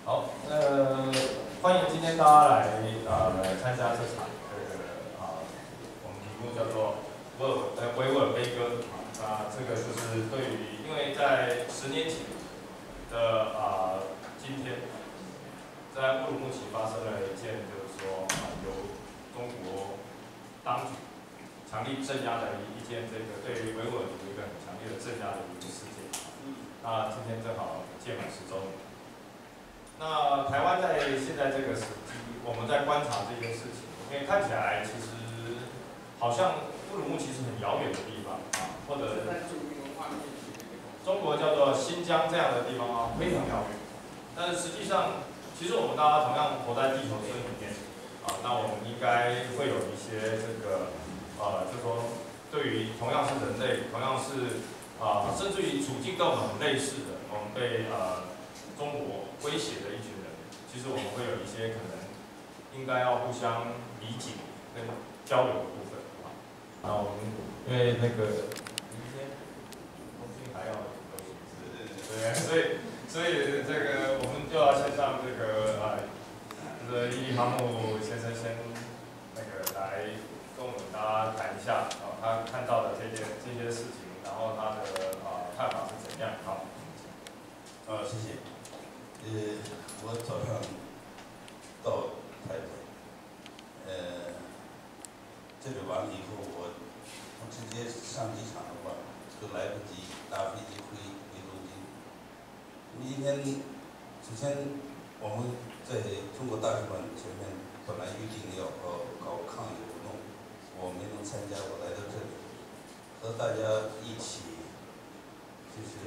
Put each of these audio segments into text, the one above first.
好，欢迎今天大家来参加这场我们题目叫做维吾尔悲歌啊，这个就是对于，因为在10年前的今天，在乌鲁木齐发生了一件就是说由中国当局强力镇压的一件这个对于维吾尔族一个很强烈的镇压的一个事件。那今天正好届满10周年。那台湾在现在这个时机，我们在观察这件事情，因为看起来其实好像乌鲁木齐是很遥远的地方啊，或者中国叫做新疆这样的地方啊，非常遥远。但是实际上，其实我们大家同样活在地球村里面啊，那我们应该会有一些这个就说对于同样是人类，同样是甚至于处境跟我们很类似的，我们被中国威胁的一群人，其实我们会有一些可能应该要互相理解跟交流的部分啊。那我们因为那个明天东京还要游行，对，所以这个我们就要先让这个伊利哈木先生先那个来跟我们大家谈一下他看到的这些事情，然后他的看法是怎样。好， 谢谢。我早上到台北，这里完了以后，我直接上机场的话，就来不及搭飞机回东京。今天，首先我们在中国大使馆前面本来预定要搞抗议活动，我没能参加，我来到这里，和大家一起，就是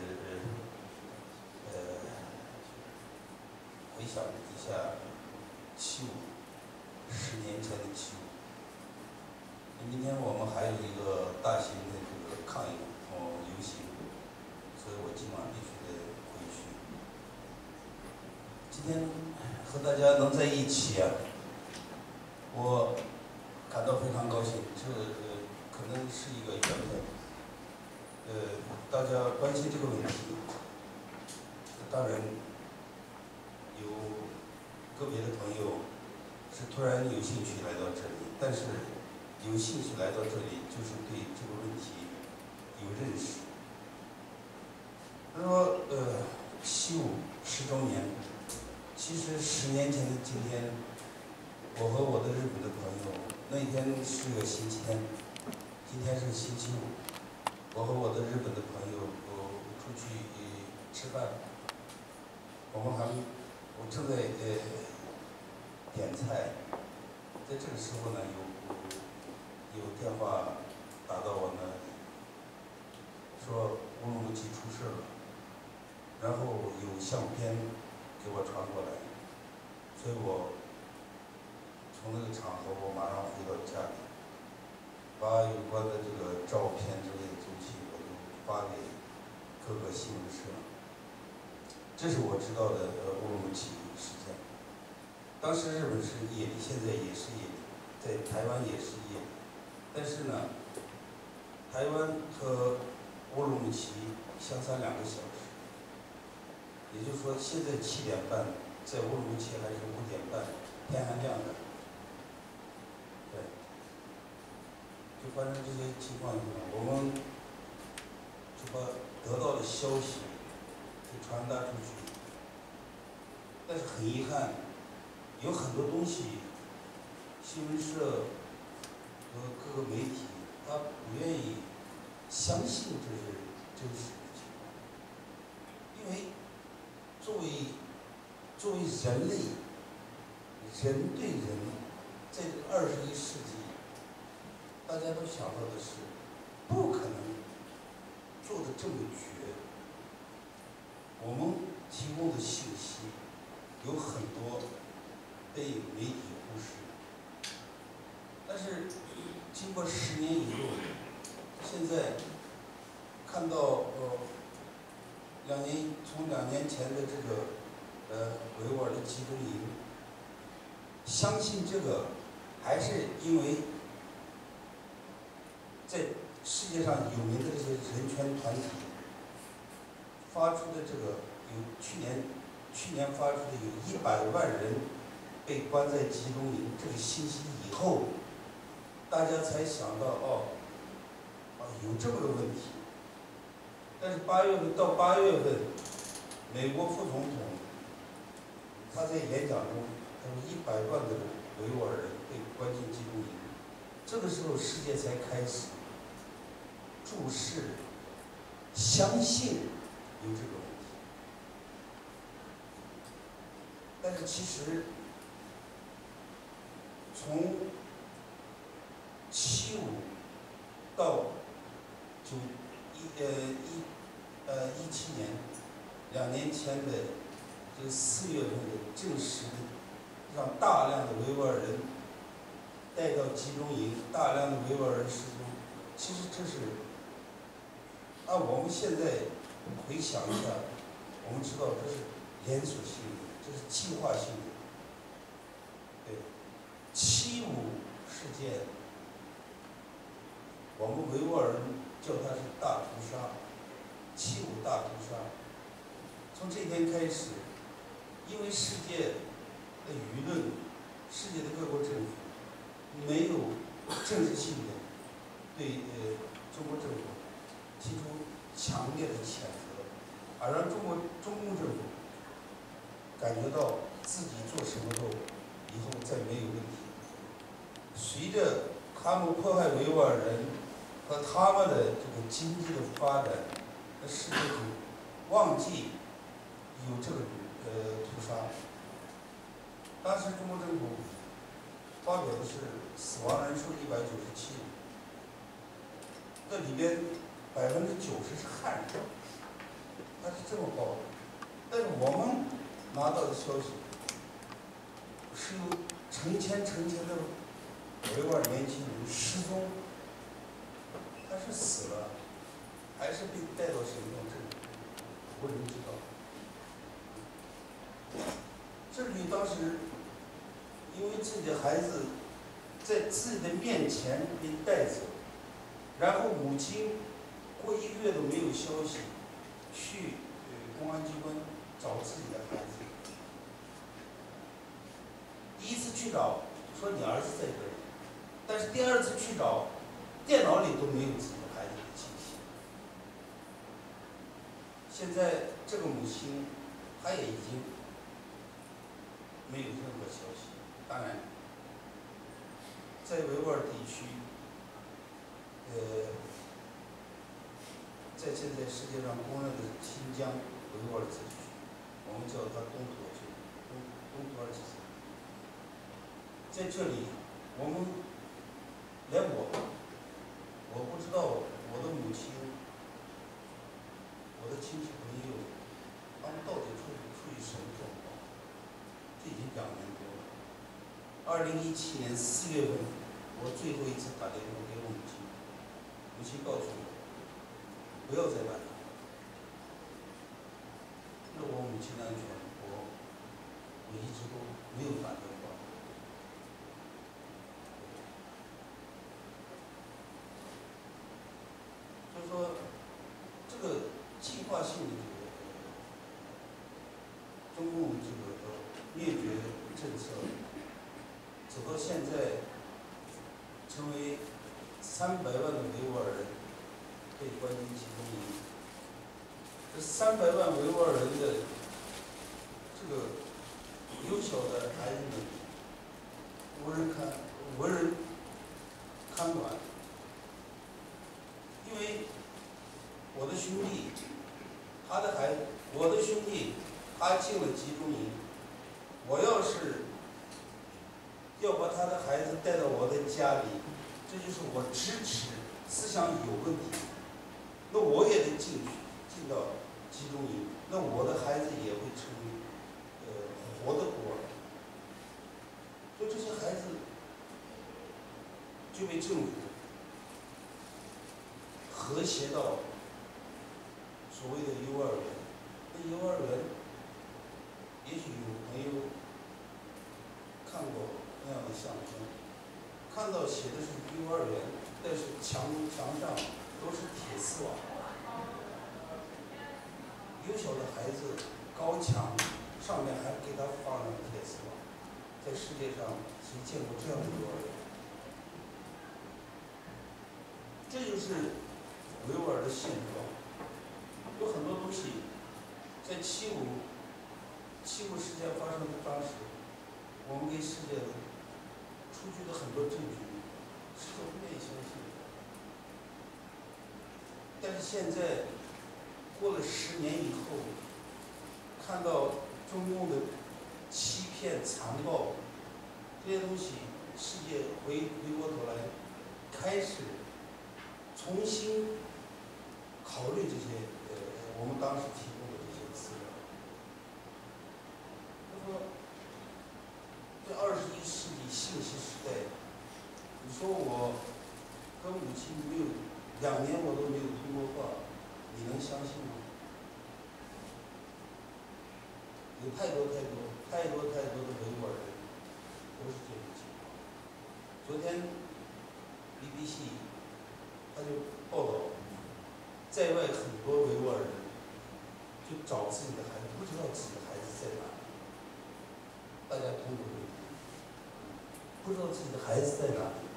回想一下75，10年前的75。明天我们还有一个大型的这个抗议游行，所以我今晚必须得回去。今天和大家能在一起我感到非常高兴。这可能是一个缘分。大家关心这个问题，当然。有个别的朋友是突然有兴趣来到这里，但是有兴趣来到这里就是对这个问题有认识。他说75，10周年，其实10年前的今天，我和我的日本的朋友，那天是个星期天，今天是星期5，我和我的日本的朋友出去吃饭，我正在点菜，在这个时候呢，有电话打到我那里，说乌鲁木齐出事了，然后有相片给我传过来，所以我从那个场合我马上回到家里，把有关的这个照片之类的东西我就发给各个新闻社。这是我知道的乌鲁木齐事件。当时日本是夜里，现在也是夜里，在台湾也是夜里。但是呢，台湾和乌鲁木齐相差2个小时，也就是说，现在7点半，在乌鲁木齐还是5点半，天还亮着。对，就发生这些情况以后，我们就把得到的消息传达出去，但是很遗憾，有很多东西，新闻社和各个媒体他不愿意相信这是真实的情况，因为作为人类，人对人，在这个21世纪，大家都想到的是，不可能做的这么绝。我们提供的信息有很多被媒体忽视，但是经过10年以后，现在看到从2年前的这个维吾尔的集中营，相信这个还是因为在世界上有名的这些人权团体发出的这个，有去年去年发出的有100万人被关在集中营这个信息以后，大家才想到有这么个问题。但是到8月份，美国副总统他在演讲中，他说100万的维吾尔人被关进集中营，这个时候世界才开始注视、相信有这个问题。但是其实从75到17年2年前的这4月份的正式的让大量的维吾尔人带到集中营，大量的维吾尔人失踪。其实这是按我们现在回想一下，我们知道这是连锁性的，这是计划性的。对，75事件，我们维吾尔人叫它是大屠杀，75大屠杀。从这天开始，因为世界的舆论，世界的各国政府没有政治性的对中国政府提出强烈的谴责，而让中共政府感觉到自己做什么都以后再没有问题。随着他们迫害维吾尔人和他们的这个经济的发展，那世界就忘记有这个屠杀。当时中国政府发表的是死亡人数197人，这里边90%是汉人，他是这么报的。但是我们拿到的消息是有成千的维吾尔年轻人失踪，他是死了，还是被带到行动这里，无人知道。这里当时因为自己的孩子在自己的面前被带走，然后母亲过1个月都没有消息，去公安机关找自己的孩子。第1次去找，说你儿子在这里，但是第2次去找，电脑里都没有自己的孩子的信息。现在这个母亲，她也已经没有任何消息。当然，在维吾尔地区，在现在世界上公认的新疆维吾尔自治区，我们叫它东土尔区，东土尔自治区。在这里，我们连我不知道我的母亲、我的亲戚朋友，他们到底处于什么状况？这已经2年多了。2017年4月份，我最后一次打电话给我母亲，母亲告诉我不要再打电话。那我母亲的安全，我一直都没有打电话。就是说，这个计划性的中共这个灭绝政策，走到现在，成为300万的维吾尔人被关进集中营。这300万维吾尔人的这个幼小的孩子们，无人看管。因为我的兄弟，我的兄弟，他进了集中营，我要是要把他的孩子带到我的家里，这就是我支持思想有问题，那我也得进到集中营，那我的孩子也会成为活的孤儿。所以这些孩子就被政府和谐到所谓的幼儿园。那幼儿园，也许有朋友看过那样的相片，看到写的是幼儿园，但是墙上都是铁丝网，幼小的孩子高墙上上面还给他放上铁丝网，在世界上谁见过这样的幼儿园？这就是维吾尔的现状。有很多东西，在七五事件发生的当时，我们给世界出具的很多证据，世界不愿意相信。但是现在，过了10年以后，看到中共的欺骗、残暴这些东西，世界回过头来，开始重新考虑这些我们当时提供的这些资料。那么，在21世纪信息时代，你说我跟母亲没有2年我都没有通过话，你能相信吗？有太多的维吾尔人都是这种情况。昨天 BBC 他就报道，在外很多维吾尔人就找自己的孩子，不知道自己的孩子在哪里。大家同不同意？不知道自己的孩子在哪里。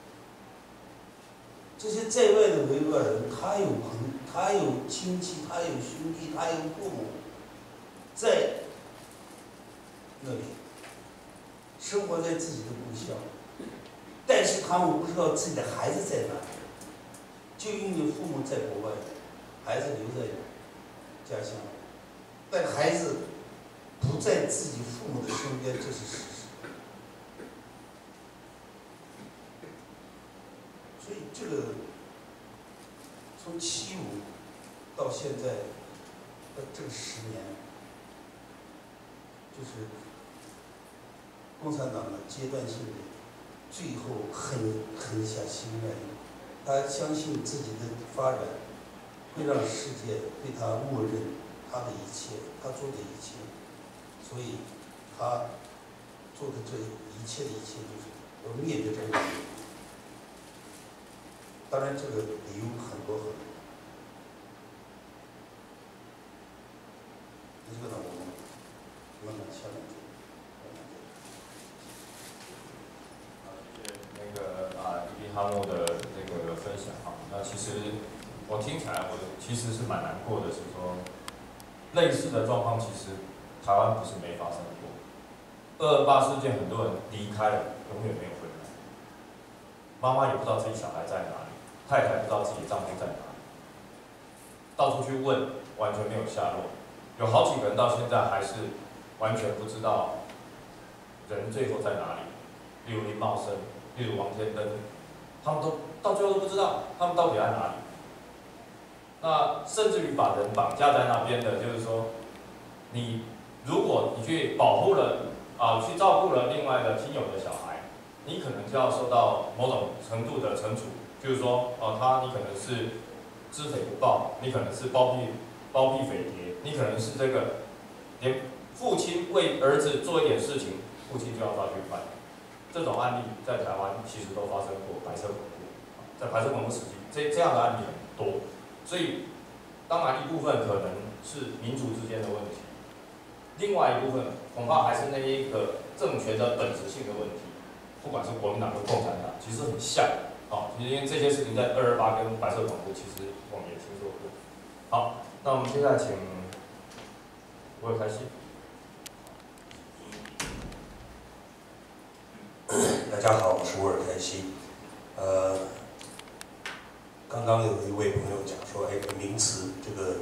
这些在外的维吾尔人，他有他有亲戚，他有兄弟，他有父母，在那里生活在自己的故乡，但是他们不知道自己的孩子在哪里，就因为父母在国外，孩子留在家乡，但孩子不在自己父母的身边，这是事实。所以这个从75到现在的这个10年，就是共产党的阶段性的，最后狠下心来，他相信自己的发展会让世界对他默认他的一切，他做的一切，所以他做的这一切就是要灭绝这个。当然，这个理由很多。这个呢，我们慢慢下面说。 伊比哈木的这个分享啊，那其实我听起来，我其实是蛮难过的，是说类似的状况，其实台湾不是没发生过。228事件，很多人离开了，永远没有回来。妈妈也不知道自己小孩在哪里，太太不知道自己丈夫在哪里，到处去问，完全没有下落。有好几个人到现在还是完全不知道人最后在哪里，例如林茂生，例如王天登，他们都到最后都不知道他们到底在哪里。那甚至于把人绑架在那边的，就是说，如果你去保护了去照顾了另外的亲友的小孩，你可能就要受到某种程度的惩处，就是说你可能是知匪不报，你可能是包庇匪谍，你可能是这个连父亲为儿子做一点事情，父亲就要抓去关。这种案例在台湾其实都发生过，白色恐怖，在白色恐怖时期，这样的案例很多。所以，当然一部分可能是民族之间的问题，另外一部分恐怕还是那一个政权的本质性的问题。不管是国民党跟共产党，其实很像。因为这些事情在228跟白色恐怖，其实我们也听说过。好，那我们接下来请吴尔开西。 大家好，我是沃尔开西。刚刚有一位朋友讲说，名词这个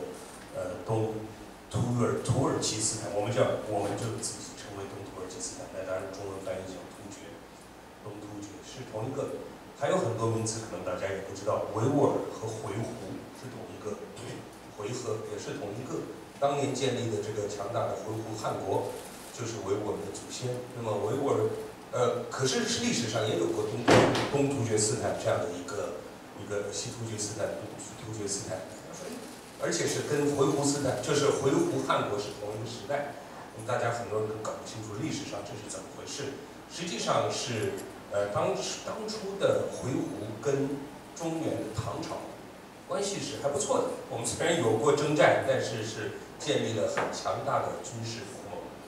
土耳其斯坦，我们就自己称为东土耳其斯坦，那当然中文翻译叫突厥，东突厥是同一个。还有很多名词可能大家也不知道，维吾尔和回鹘是同一个，回纥也是同一个。当年建立的这个强大的回鹘汗国，就是维吾尔的祖先。那么维吾尔可是历史上也有过东突厥斯坦这样的一个西突厥斯坦、东突厥斯坦，而且是跟回鹘斯坦，就是回鹘汗国是同一个时代。大家很多人都搞不清楚历史上这是怎么回事。实际上是当初的回鹘跟中原的唐朝关系是还不错的。我们虽然有过征战，但是建立了很强大的军事同盟。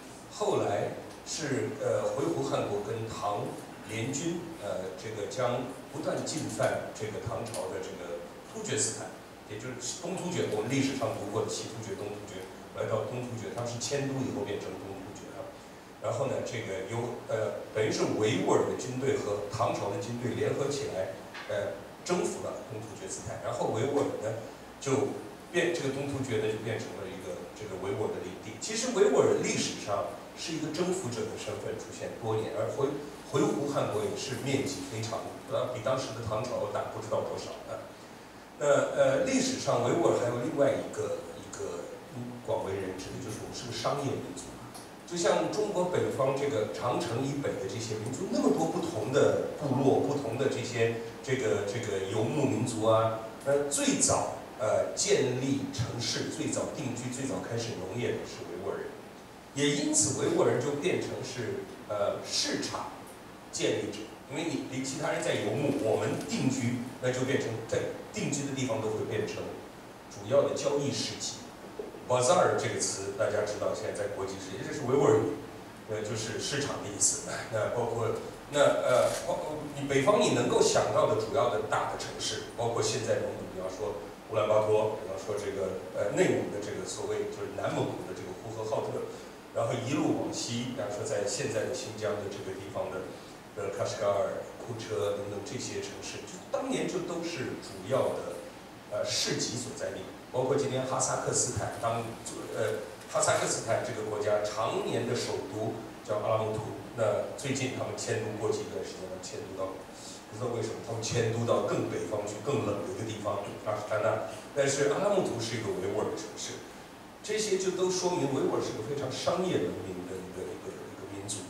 后来是回鹘汗国跟唐联军这个将不断进犯这个唐朝的这个突厥斯坦，也就是东突厥，我们历史上读过的西突厥、东突厥，来到东突厥，他们是迁都以后变成东突厥啊。然后呢，这个等于是维吾尔的军队和唐朝的军队联合起来，征服了东突厥斯坦，然后维吾尔呢就这个东突厥呢就变成了一个这个维吾尔的领地。其实维吾尔历史上是一个征服者的身份出现多年，而回鹘汗国也是面积非常比当时的唐朝大不知道多少啊。那历史上维吾尔还有另外一个广为人知的，就是我们是个商业民族。就像中国北方这个长城以北的这些民族，那么多不同的部落、不同的这些这个游牧民族啊，最早建立城市、最早定居、最早开始农业的是维吾尔人，也因此维吾尔人就变成是市场建立者，因为你其他人在游牧，我们定居，那就变成在定居的地方都会变成主要的交易市集。Bazaar 这个词大家知道，现在在国际世界，这是维吾尔语，就是市场的意思。那包括你北方你能够想到的主要的大的城市，包括现在蒙古，比方说乌兰巴托，比方说这个内蒙的这个所谓就是南蒙古的这个呼和浩特，然后一路往西，比方说在现在的新疆的这个地方的喀什噶尔、库车等等这些城市，就当年就都是主要的市集所在地。包括今天哈萨克斯坦哈萨克斯坦这个国家常年的首都叫阿拉木图，那最近他们迁都过几段时间，迁都到不知道为什么他们迁都到更北方去、更冷的一个地方阿什塔纳，但是阿拉木图是一个维吾尔的城市，这些就都说明维吾尔是个非常商业文明的一个民族。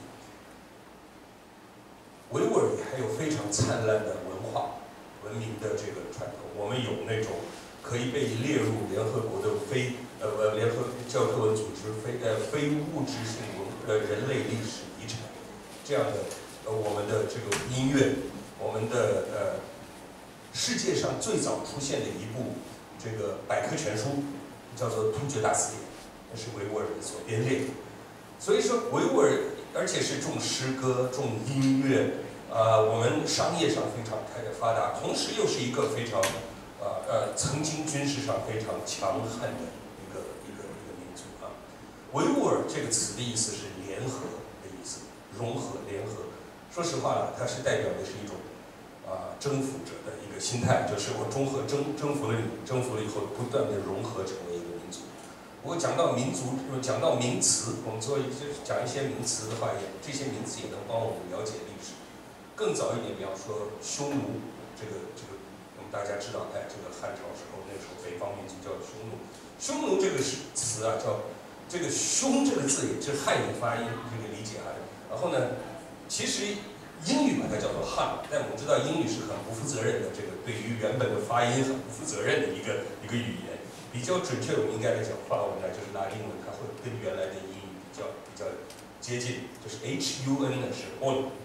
维吾尔也还有非常灿烂的文明的这个传统，我们有那种可以被列入联合国的联合教科文组织非物质性人类历史遗产这样的我们的这个音乐，我们的世界上最早出现的一部这个百科全书叫做《突厥大词典》，那是维吾尔人所编列的。所以说维吾尔而且是重诗歌、重音乐，我们商业上非常发达，同时又是一个非常曾经军事上非常强悍的一个民族啊。维吾尔这个词的意思是联合的意思，融合、联合。说实话，它是代表的是一种征服者的一个心态，就是我征服了你，征服了以后不断的融合成为一个民族。不过讲到民族，讲到名词，我们讲一些名词的话，这些名词也能帮我们了解历史。更早一点，比方说匈奴，这个大家知道，这个汉朝时候那时候北方民族叫匈奴。匈奴这个词啊，叫这个匈这个字也是汉语发音这个理解啊。然后呢，其实英语把它叫做汉，但我们知道英语是很不负责任的，这个对于原本的发音很不负责任的一个语言。比较准确，我们应该来讲法文呢，就是拉丁文，它会跟原来的英语比较接近，就是 HUN 呢是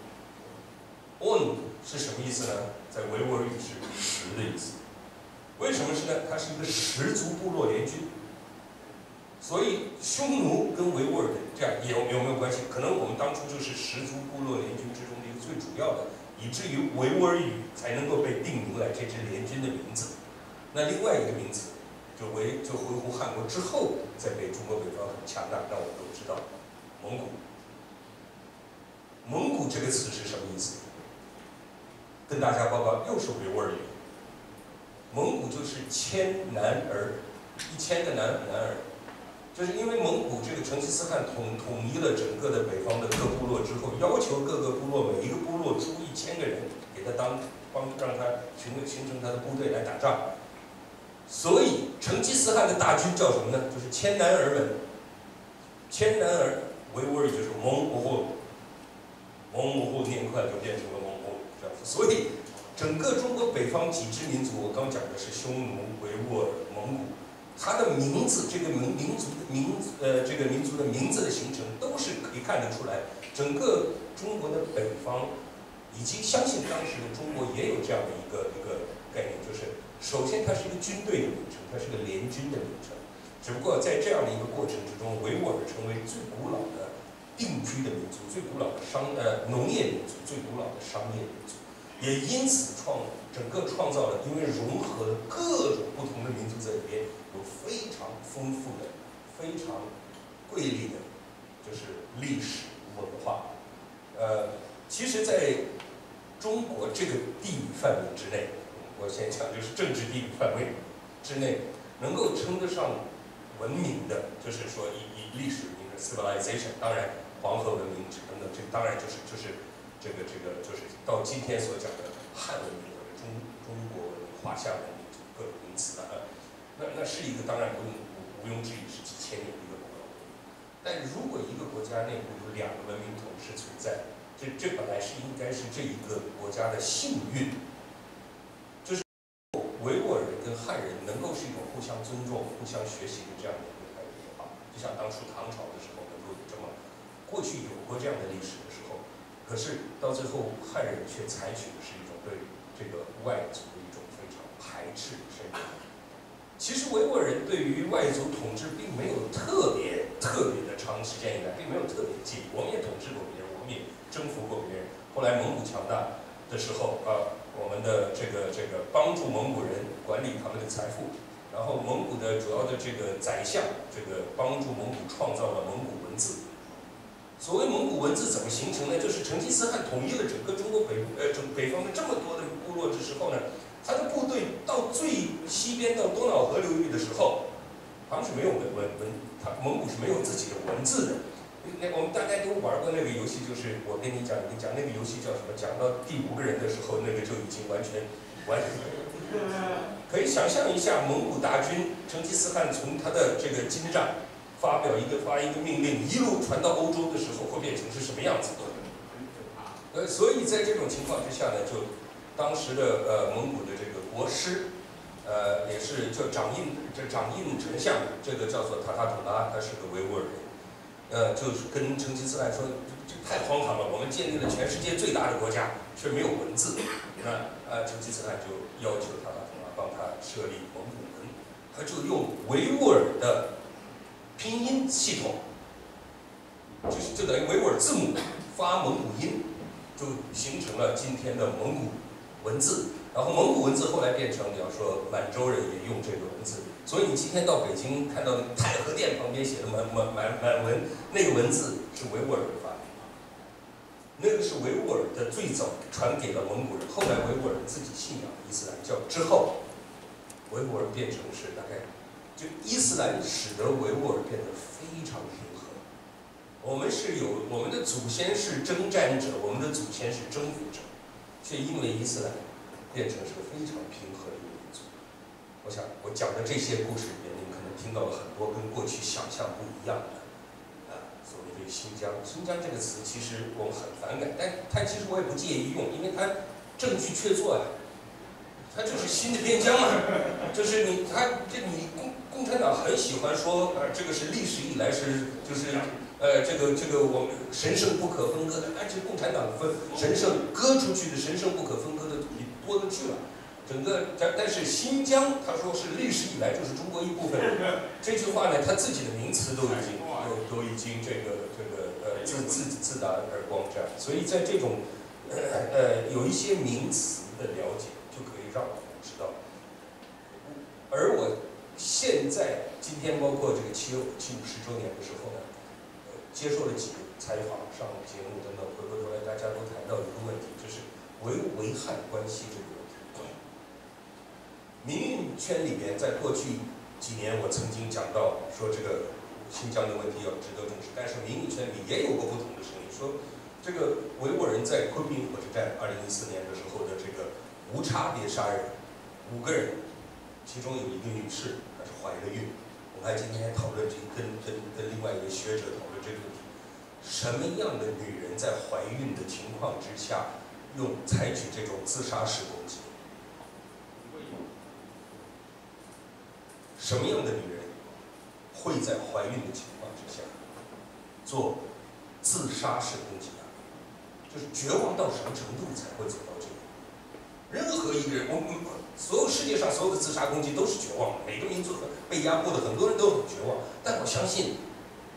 on。on 是什么意思呢？在维吾尔语是十的意思。为什么是呢？它是一个十族部落联军，所以匈奴跟维吾尔的这样有没有关系？可能我们当初就是十族部落联军之中的一个最主要的，以至于维吾尔语才能够被定名来这支联军的名字。那另外一个名词，就回鹘汗国之后，在中国北方很强大，那我们都知道，蒙古。蒙古这个词是什么意思？跟大家报告，又是维吾尔语。蒙古就是千男儿，1000个男儿，就是因为蒙古这个成吉思汗统一了整个的北方的各部落之后，要求各个部落每一个部落出1000个人，给他让他形成他的部队来打仗。所以成吉思汗的大军叫什么呢？就是千男儿们。千男儿维吾尔语就是蒙古户，蒙古户念快就变成了蒙古这样子。所以整个中国北方几支民族，我刚讲的是匈奴、维吾尔、蒙古，它的名字，这个民族的名字的形成，都是可以看得出来，整个中国的北方，以及相信当时的中国也有这样的一个概念，就是首先它是一个军队的名称，它是个联军的名称，只不过在这样的一个过程之中，维吾尔成为最古老的定居的民族，最古老的农业民族，最古老的商业民族，也因此整个创造了，因为融合了各种不同的民族在里边，有非常丰富的、非常瑰丽的，就是历史文化。其实在中国这个地理范围之内，我先讲就是政治地理范围之内，能够称得上文明的，就是说以历史文明的 civilization， 当然黄河文明等等，这当然就是这个就是到今天所讲的汉文明或者中国文明、华夏文明各种名词的，那是一个当然毋庸置疑是几千年的一个古老文明。但如果一个国家内部有两个文明统治存在，这本来是应该是这一个国家的幸运，就是维吾尔人跟汉人能够是一种互相尊重、互相学习的这样的一个态度的话，就像当初唐朝的时候能够有这么过去有过这样的历史的时候，可是到最后汉人却采取的是一种对这个外族的一种非常排斥的身份。其实维吾尔人对于外族统治并没有特别的长时间以来，并没有特别近。我们也统治过别人，我们也征服过别人。后来蒙古强大的时候，我们的这个帮助蒙古人管理他们的财富，然后蒙古的主要的这个宰相，这个帮助蒙古创造了蒙古文字。所谓蒙古文字怎么形成呢？就是成吉思汗统一了整个中国北方的这么多的部落的时候呢，他的部队到最西边到多瑙河流域的时候，他们是没有蒙古是没有自己的文字的。我们大家都玩过那个游戏，就是我跟你讲那个游戏叫什么？讲到第5个人的时候，那个就已经完全可以想象一下，蒙古大军成吉思汗从他的这个金帐发一个命令，一路传到欧洲的时候，会变成是什么样子的？所以在这种情况之下呢，就当时的蒙古的这个国师，也是就掌印丞相，这个叫做塔塔图拉，他是个维吾尔人，就是跟成吉思汗说，这太荒唐了，我们建立了全世界最大的国家，却没有文字。那成吉思汗就要求塔塔图拉帮他设立蒙古文，他就用维吾尔的拼音系统，就等于维吾尔字母发蒙古音，就形成了今天的蒙古文字。然后蒙古文字后来变成，比方说满洲人也用这个文字，所以你今天到北京看到太和殿旁边写的满文，那个文字是维吾尔人发明的，那个是维吾尔的最早传给了蒙古人，后来维吾尔人自己信仰伊斯兰教之后，维吾尔变成是大概。就伊斯兰使得维吾尔变得非常平和。我们的祖先是征战者，我们的祖先是征服者，却因为伊斯兰变成是个非常平和的一个民族。我想我讲的这些故事里面，你们可能听到了很多跟过去想象不一样的所谓这个新疆这个词，其实我们很反感，但其实我也不介意用，因为它证据确凿呀。它就是新的边疆嘛，就是你共产党很喜欢说，这个是历史以来这个我们神圣不可分割的，而且共产党神圣割出去的神圣不可分割的土地多了去了。但是新疆他说是历史以来就是中国一部分，这句话呢，他自己的名词都已经自打耳光这样，所以在这种有一些名词的了解。就可以让我们知道，而我现在今天包括这个7.5、10周年的时候呢，接受了几个采访、上节目等等，回过头来大家都谈到一个问题，就是维汉关系这个问题。民运圈里面，在过去几年，我曾经讲到说这个新疆的问题要值得重视，但是民运圈里也有过不同的声音，说这个维吾尔人在昆明火车站2014年的时候的这个。无差别杀人，5个人，其中有一个女士，她是怀了孕。我们今天还讨论跟另外一个学者讨论这个问题：什么样的女人在怀孕的情况之下，采取这种自杀式攻击？什么样的女人会在怀孕的情况之下做自杀式攻击？就是绝望到什么程度才会走到这个？任何一个人，所有世界上所有的自杀攻击都是绝望的，每个民族被压迫的很多人都很绝望。但我相信，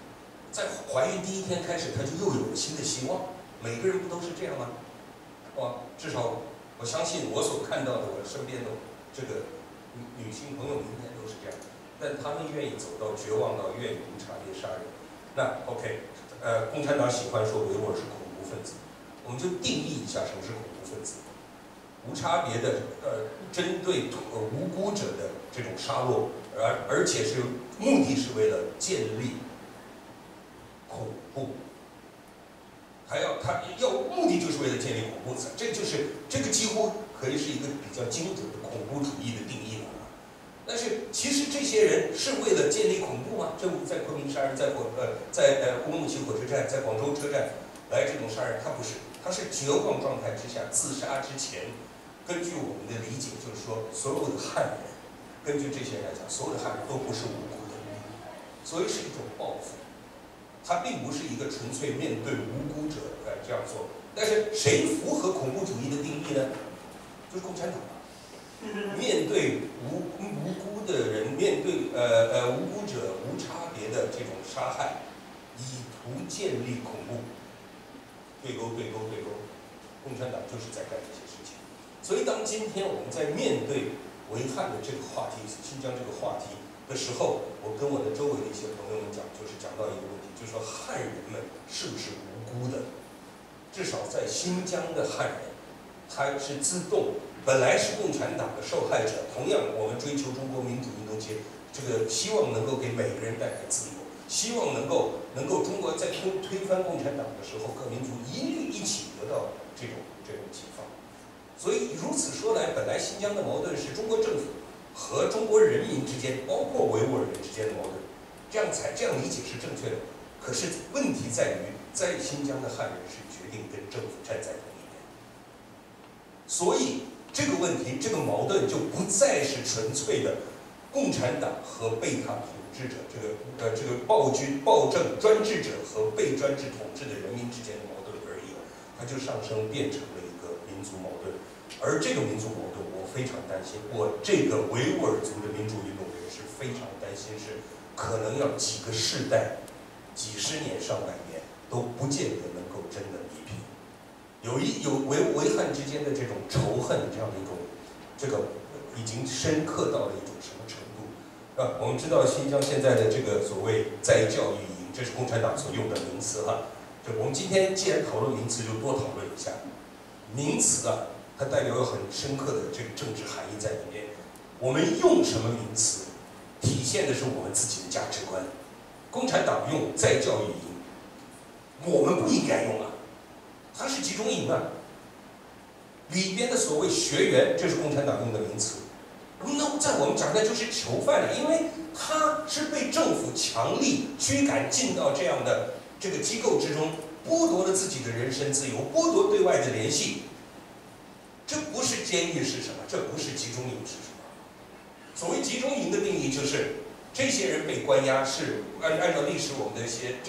在怀孕第一天开始，她就又有了新的希望。每个人不都是这样吗？哇，至少我相信我所看到的，我身边的这个女性朋友们应该都是这样，但他们愿意走到绝望到愿意无差别杀人。那 OK， 共产党喜欢说维吾尔是恐怖分子，我们就定义一下什么是恐怖分子。无差别的针对无辜者的这种杀戮，而且是目的是为了建立恐怖，他目的就是为了建立恐怖，这个几乎可以是一个比较精准的恐怖主义的定义了。但是其实这些人是为了建立恐怖吗？在昆明杀人，在乌鲁木齐火车站，在广州车站来这种杀人，他不是，他是绝望状态之下自杀之前。根据我们的理解，就是说，所有的汉人，根据这些人来讲，所有的汉人都不是无辜的，所以是一种报复。他并不是一个纯粹面对无辜者这样做。但是谁符合恐怖主义的定义呢？就是共产党。面对无辜的人，面对无辜者无差别的这种杀害，以图建立恐怖，对勾，共产党就是在干这些事情。所以，当今天我们在面对维汉的这个话题、新疆这个话题的时候，我跟我的周围的一些朋友们讲，就是讲到一个问题，就是说汉人们是不是无辜的？至少在新疆的汉人，他是自动本来是共产党的受害者。同样，我们追求中国民主运动节，这个希望能够给每个人带来自由，希望能够中国在推翻共产党的时候，各民族一起得到这种解放。所以如此说来，本来新疆的矛盾是中国政府和中国人民之间，包括维吾尔人之间的矛盾，这样理解是正确的。可是问题在于，在新疆的汉人是决定跟政府站在同一边，所以这个问题、这个矛盾就不再是纯粹的共产党和被他统治者，这个暴君、暴政、专制者和被专制统治的人民之间的矛盾而已了，它就上升变成了一个民族矛盾。而这个民族矛盾，我非常担心，我这个维吾尔族的民主运动人是非常担心，是可能要几个世代、几十年、上百年都不见得能够真的弥平。有维汉之间的这种仇恨，这样的一种，这个已经深刻到了一种什么程度？我们知道新疆现在的这个所谓再教育营，这是共产党所用的名词哈。我们今天既然讨论名词，就多讨论一下名词啊。它代表有很深刻的这个政治含义在里面。我们用什么名词，体现的是我们自己的价值观。共产党用再教育营，我们不应该用啊，它是集中营啊。里边的所谓学员，这是共产党用的名词。那在我们讲，那就是囚犯了，因为他是被政府强力驱赶进到这样的这个机构之中，剥夺了自己的人身自由，剥夺对外的联系。这不是监狱是什么？这不是集中营是什么？所谓集中营的定义就是，这些人被关押是按照历史我们的一些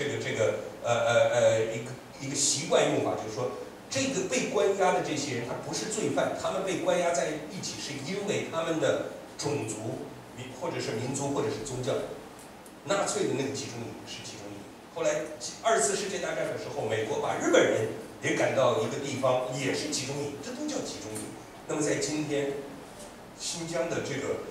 一个习惯用法，就是说，这个被关押的这些人他不是罪犯，他们被关押在一起是因为他们的种族或者是民族或者是宗教。纳粹的那个集中营是集中营。后来2次世界大战的时候，美国把日本人也赶到一个地方，也是集中营，这都叫集中营。那么在今天，新疆的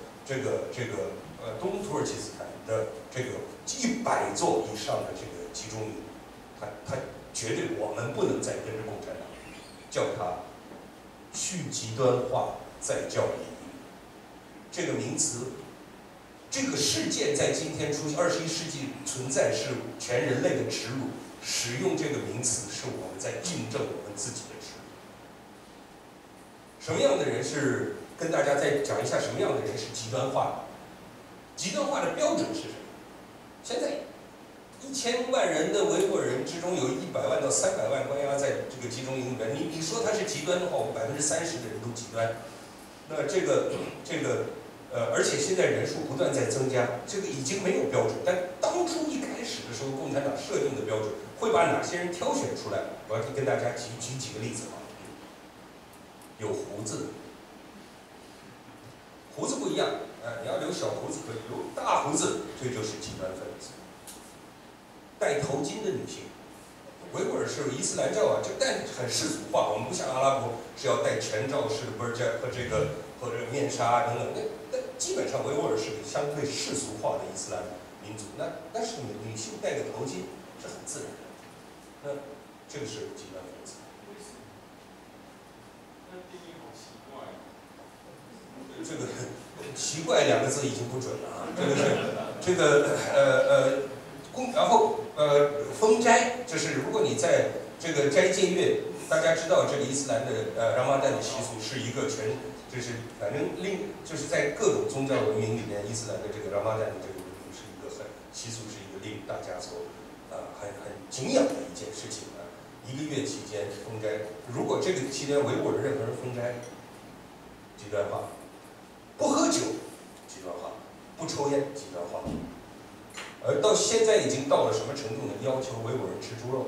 东土耳其斯坦的这个100座以上的这个集中营，它绝对我们不能再跟着共产党叫它去极端化再教育营这个名词。这个事件在今天出现，21世纪存在是全人类的耻辱。使用这个名词是我们在印证我们自己的耻辱。什么样的人是跟大家再讲一下什么样的人是极端化的？极端化的标准是什么？现在1000万人的维吾尔人之中，有100万到300万关押在这个集中营里面。你说他是极端的话，我们30%的人都极端。那而且现在人数不断在增加，这个已经没有标准。但当初一开始的时候，共产党设定的标准会把哪些人挑选出来？我要跟大家举几个例子啊。有胡子的，胡子不一样，你要留小胡子可以，留大胡子，这就是极端分子。 戴头巾的女性。维吾尔是伊斯兰教啊，这但很世俗化，我们不像阿拉伯是要戴全罩式的 burqa 和这个面纱等等，那基本上维吾尔是个相对世俗化的伊斯兰民族。但是女性戴个头巾是很自然的，那这个是极端分子。 那定义好奇怪。 这个“奇怪”2个字已经不准了啊，然后封斋，就是如果你在这个斋戒月，大家知道这个伊斯兰的拉玛旦的习俗是一个就是反正就是在各种宗教文明里面，伊斯兰的这个拉玛旦的这个文明是一个习俗，是一个令大家所很敬仰的一件事情啊。1个月期间封斋，如果这个期间维吾尔任何人封斋，极端化；不喝酒，极端化；不抽烟，极端化。而到现在已经到了什么程度呢？要求维吾尔人吃猪肉，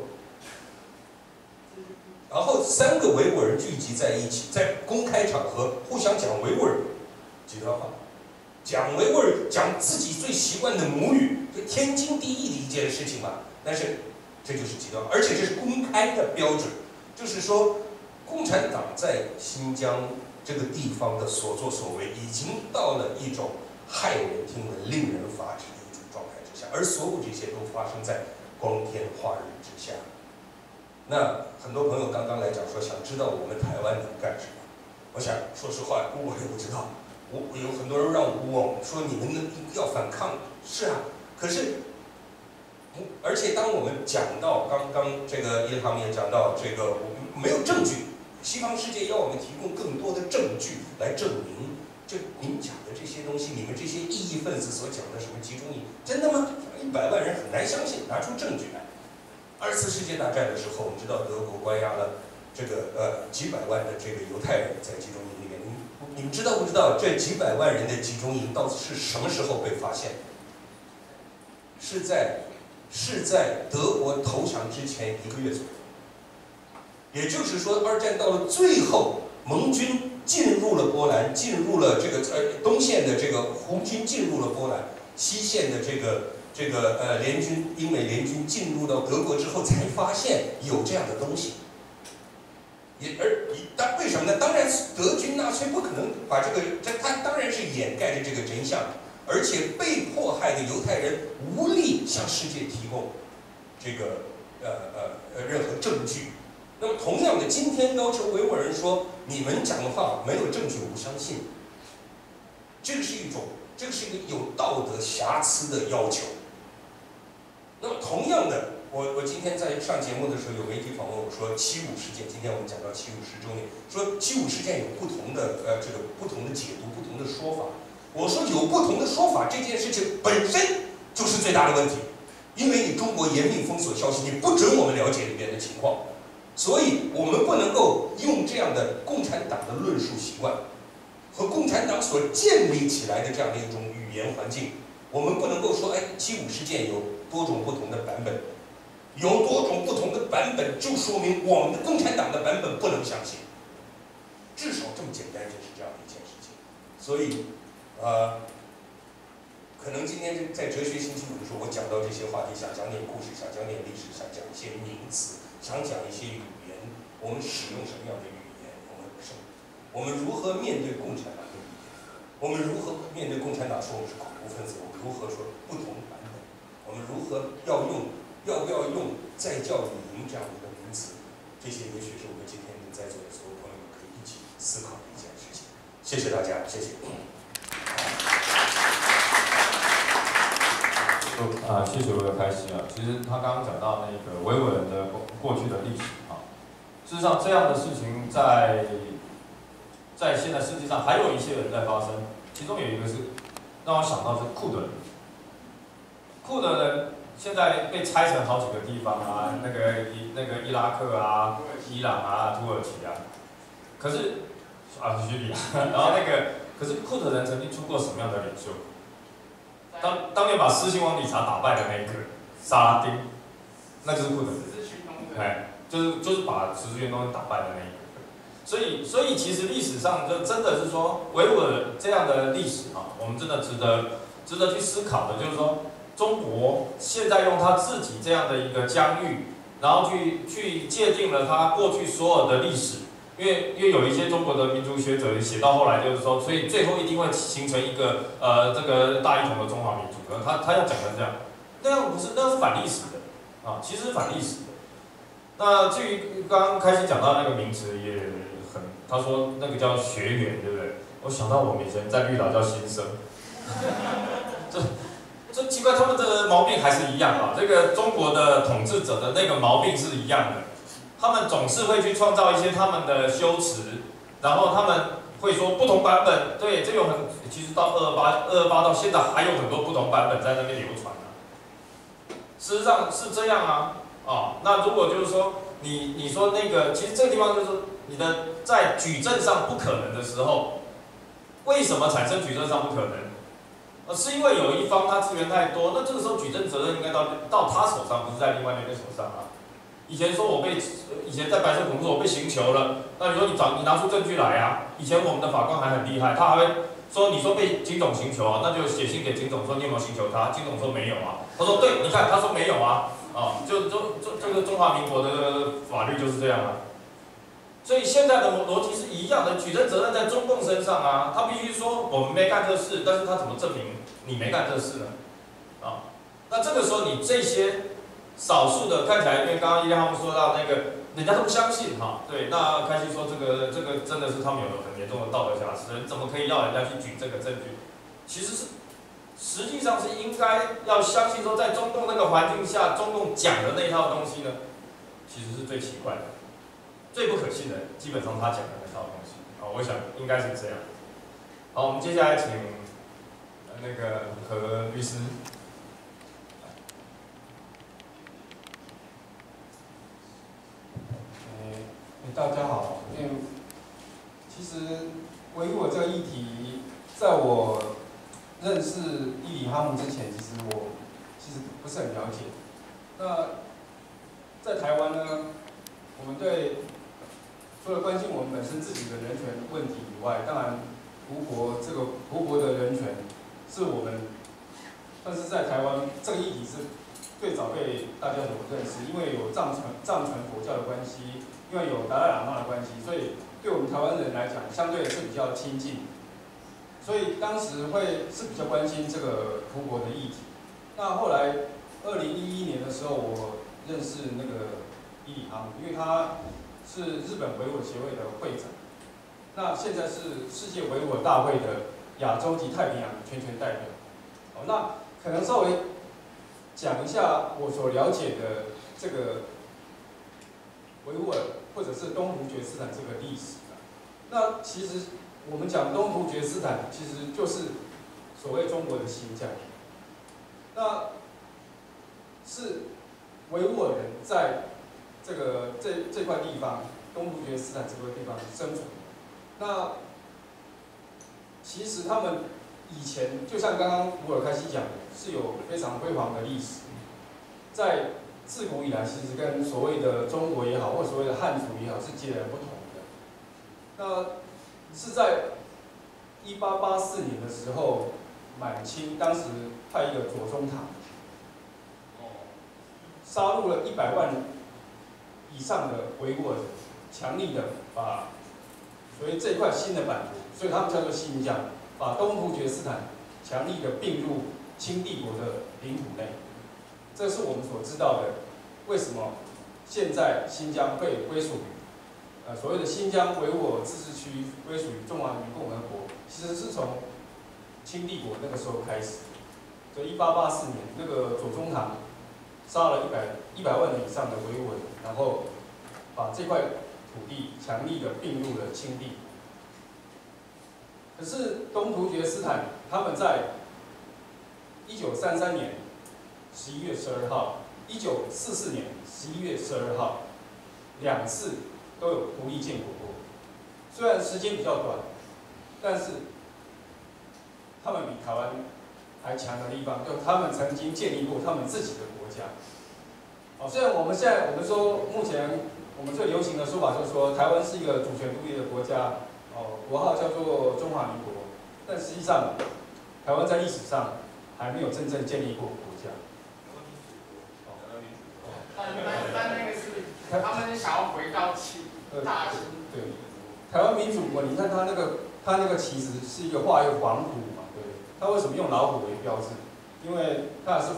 然后3个维吾尔人聚集在一起，在公开场合互相讲维吾尔语，极端化，讲维吾尔，讲自己最习惯的母语，这天经地义的一件事情嘛。但是这就是极端，而且这是公开的标准，就是说，共产党在新疆这个地方的所作所为，已经到了一种骇人听闻、令人发指的一种状态之下，而所有这些都发生在光天化日之下。那很多朋友刚刚来讲说，想知道我们台湾能干什么？我想说实话，我也不知道。我有很多人让我问说，你们要反抗，是啊，可是。而且当我们讲到刚刚这个伊航也讲到这个，我们没有证据，西方世界要我们提供更多的证据来证明这您讲的这些东西，你们这些异议分子所讲的什么集中营，真的吗？100万人很难相信，拿出证据来。2次世界大战的时候，我们知道德国关押了这个几百万的这个犹太人在集中营里面，你们知道不知道这几百万人的集中营到底是什么时候被发现？是在德国投降之前1个月左右，也就是说，2战到了最后，盟军进入了波兰，进入了这个东线的这个红军进入了波兰，西线的这个联军英美联军进入到德国之后，才发现有这样的东西。为什么呢？当然，德军纳粹不可能把他当然是掩盖着这个真相。而且被迫害的犹太人无力向世界提供这个任何证据。那么同样的，今天要求维吾尔人说你们讲的话没有证据，我不相信。这个是一个有道德瑕疵的要求。那么同样的，我今天在上节目的时候，有媒体访问我说75事件，今天我们讲到75周年，说75事件有不同的不同的解读，不同的说法。我说有不同的说法，这件事情本身就是最大的问题，因为你中国严密封锁消息，你不准我们了解里边的情况，所以我们不能够用这样的共产党的论述习惯和共产党所建立起来的这样的一种语言环境，我们不能够说75事件有多种不同的版本，有多种不同的版本就说明我们的共产党的版本不能相信，至少这么简单，就是这样的一件事情，所以。可能今天在哲学星期5的时候，我讲到这些话题，想讲点故事，想讲点历史，想讲一些名词，想讲一些语言，我们使用什么样的语言，我们如何面对共产党的语言，我们如何面对共产党说我们是恐怖分子，我们如何说不同版本，我们如何要不要用再教育营这样的一个名词，这些也许是我们今天在座的所有朋友们可以一起思考的一件事情。谢谢大家，谢谢。 谢谢我的开始啊。其实他刚刚讲到那个维吾尔人的过去的历史啊，事实上这样的事情在现在世界上还有一些人在发生，其中有一个是让我想到是库德人。库德人现在被拆成好几个地方啊，那个伊拉克啊、伊朗啊、土耳其啊，可是叙利亚，然后可是库德人曾经出过什么样的领袖？当年把狮心王理查打败的那一个萨拉丁，那就是库德人，就是把十字军东打败的那一个。所以其实历史上就真的是说维吾尔这样的历史啊，我们真的值得去思考的，就是说中国现在用他自己这样的一个疆域，然后去界定了他过去所有的历史。因为有一些中国的民族学者写到后来就是说，所以最后一定会形成一个这个大一统的中华民族。他要讲成这样，那样不是，那是反历史的啊，其实是反历史的。那至于刚刚开始讲到那个名词也很，他说那个叫学员，对不对？我想到我们以前在绿岛叫新生，这奇怪，他们的毛病还是一样啊。这个中国的统治者的那个毛病是一样的。他们总是会去创造一些他们的修辞，然后他们会说不同版本，对，这有很，其实到228到现在还有很多不同版本在那边流传啊。事实上是这样啊，那如果就是说你说那个，其实这个地方就是说你的在举证上不可能的时候，为什么产生举证上不可能？是因为有一方他资源太多，那这个时候举证责任应该到他手上，不是在另外那边手上啊。以前说以前在白色恐怖说我被刑求了，那你说你拿出证据来啊？以前我们的法官还很厉害，他还会说你说被金董刑求啊，那就写信给金董说你有没有刑求他？金董说没有啊，他说对，你看他说没有啊，就这个中华民国的法律就是这样啊。所以现在的逻辑是一样的，举证责任在中共身上啊，他必须说我们没干这事，但是他怎么证明你没干这事呢？那这个时候你这些少数的看起来，因为刚刚伊利他们说到那个，人家都不相信哈，对，那开心说这个真的是他们有很严重的道德瑕疵，人怎么可以要人家去举这个证据？其实是实际上是应该要相信说，在中共那个环境下，中共讲的那一套东西呢，其实是最奇怪的。最不可信的，基本上他讲的那套东西，我想应该是这样。好，我们接下来请那个何律师。 大家好，其实维吾尔这个议题，在我认识伊里哈木之前，其实不是很了解。那在台湾呢，我们对除了关心我们本身自己的人权问题以外，当然胡国的人权是我们算是在台湾这个议题是最早被大家所认识，因为有藏传佛教的关系。因为有达赖喇嘛的关系，所以对我们台湾人来讲，相对是比较亲近，所以当时是比较关心这个胡国的议题。那后来2011年的时候，我认识那个伊里哈木，因为他是日本维吾尔协会的会长，那现在是世界维吾尔大会的亚洲及太平洋全权代表。那可能稍微讲一下我所了解的这个维吾尔或者是东突厥斯坦这个历史。那其实我们讲东突厥斯坦，其实就是所谓中国的新疆。那是维吾尔人在这块地方，东突厥斯坦这块地方生存。那其实他们以前就像刚刚乌尔开西讲的，是有非常辉煌的历史，在自古以来，其实跟所谓的中国也好，或所谓的汉族也好，是截然不同的。那是在1884年的时候，满清当时派一个左宗棠，杀戮了100万以上的维吾尔人，强力的把所以这块新的版图，所以他们叫做新疆，把东突厥斯坦强力的并入清帝国的领土内。这是我们所知道的，为什么现在新疆会归属于所谓的新疆维吾尔自治区归属于中华人民共和国，其实是从清帝国那个时候开始。所以1884年，那个左宗棠杀了100万人以上的维吾尔人，然后把这块土地强力的并入了清帝。可是东突厥斯坦他们在1933年11月12号、1944年11月12号2次都有独立建国过。虽然时间比较短，但是他们比台湾还强的地方，就他们曾经建立过他们自己的国家。虽然我们说目前我们最流行的说法就是说台湾是一个主权独立的国家，国号叫做中华民国，但实际上台湾在历史上还没有真正建立过国家。 但那个是他们想要回到大清。 对，台湾民主国，你看它那个旗子是一个画一个黄虎嘛，对不对？它为什么用老虎为标志？因为它还是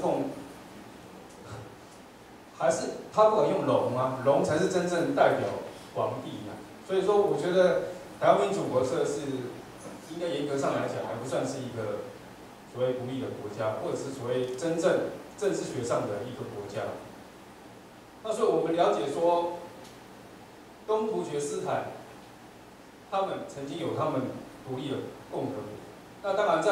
还是它不管用龙啊，龙才是真正代表皇帝啊。所以说，我觉得台湾民主国社是应该严格上来讲，还不算是一个所谓独立的国家，或者是所谓真正政治学上的一个国家。那所以我们了解说，东突厥斯坦他们曾经有他们独立的共和国。那当然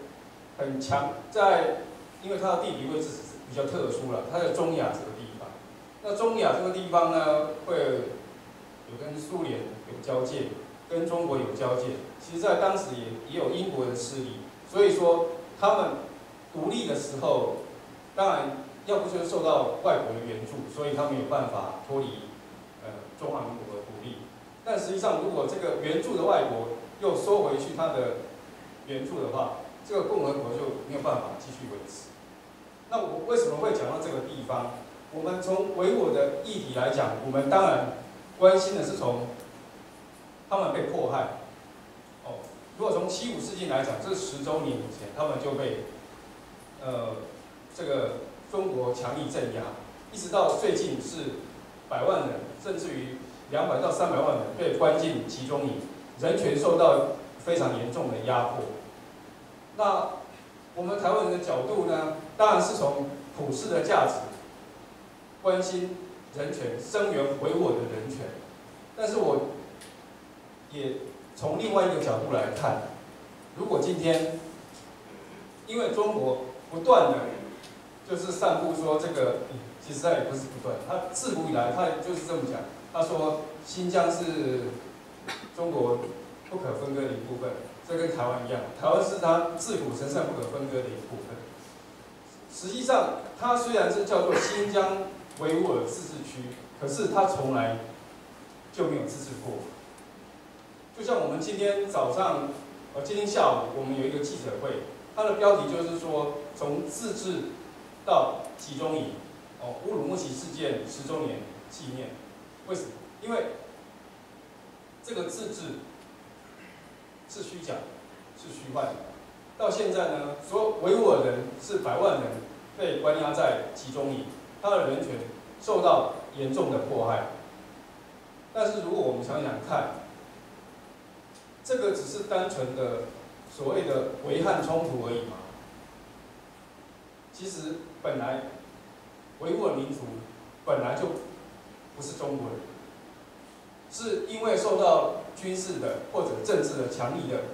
因为它的地理位置比较特殊了，它在中亚这个地方。那中亚这个地方呢，会有跟苏联有交界，跟中国有交界。其实，在当时也有英国的势力，所以说他们独立的时候，当然要不就是受到外国的援助，所以他们有办法脱离中华民国的独立。但实际上，如果这个援助的外国又收回去他的援助的话，这个共和国就没有办法继续维持。那我为什么会讲到这个地方？我们从维吾尔的议题来讲，我们当然关心的是从他们被迫害。如果从75世纪来讲，这10周年以前，他们就被这个中国强力镇压，一直到最近是100万人，甚至于200到300万人被关进集中营，人权受到非常严重的压迫。那我们台湾人的角度呢，当然是从普世的价值，关心人权，声援维吾尔的人权。但是我也从另外一个角度来看，如果今天因为中国不断的就是散布说这个，其实他也不是不断，他自古以来他就是这么讲，他说新疆是中国不可分割的一部分。这跟台湾一样，台湾是它自古神圣不可分割的一部分。实际上，它虽然是叫做新疆维吾尔自治区，可是它从来就没有自治过。就像我们今天早上，今天下午我们有一个记者会，它的标题就是说从自治到集中营，乌鲁木齐事件10周年纪念。为什么？因为这个自治是虚假，是虚幻的。到现在呢，所有维吾尔人是100万人被关押在集中营，他的人权受到严重的迫害。但是如果我们想想看，这个只是单纯的所谓的维汉冲突而已吗？其实本来维吾尔民族本来就不是中国人，是因为受到军事的或者政治的强力的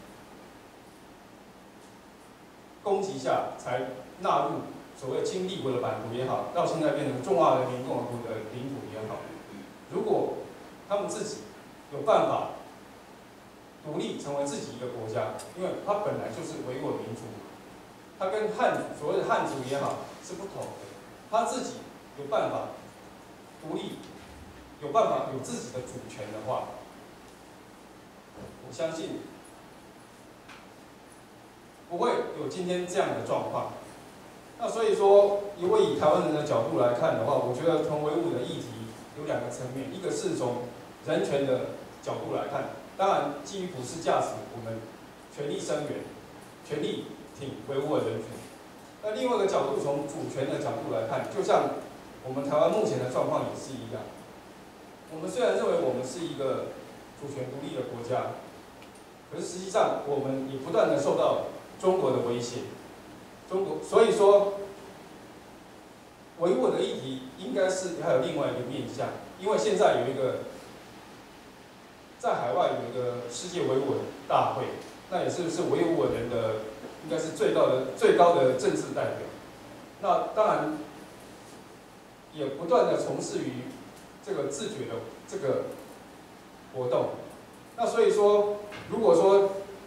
攻击下，才纳入所谓清帝国的版图也好，到现在变成中华人民共和国的领土也好。如果他们自己有办法独立成为自己一个国家，因为它本来就是维吾尔民族，它跟汉族所谓的汉族也好是不同的，他自己有办法独立，有办法有自己的主权的话，我相信不会有今天这样的状况。那所以说，如果以台湾人的角度来看的话，我觉得从维吾尔的议题有2个层面，一个是从人权的角度来看，当然基于普世价值，我们全力声援，全力挺维吾尔人权。那另外一个角度，从主权的角度来看，就像我们台湾目前的状况也是一样。我们虽然认为我们是一个主权独立的国家，可是实际上我们也不断的受到中国的威胁。所以说，维吾尔的议题应该是还有另外一个面向，因为现在有一个在海外有一个世界维吾尔大会，那也是维吾尔人的应该是最高的政治代表。那当然也不断的从事于这个自觉的这个活动。那所以说，如果说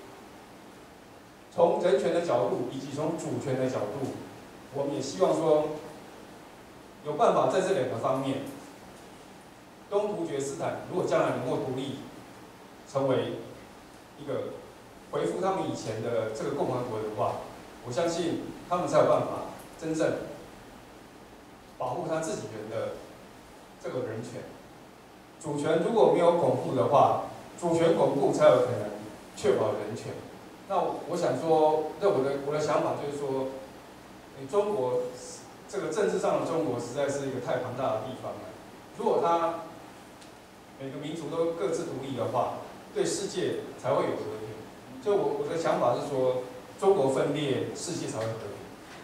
从人权的角度以及从主权的角度，我们也希望说有办法在这2个方面，东突厥斯坦如果将来能够独立，成为一个恢复他们以前的这个共和国的话，我相信他们才有办法真正保护他自己人的这个人权。主权如果没有巩固的话，主权巩固才有可能确保人权。那我想说，我的想法就是说，中国这个政治上的中国实在是一个太庞大的地方了。如果它每个民族都各自独立的话，对世界才会有和平。所以我的想法是说，中国分裂，世界才会和平。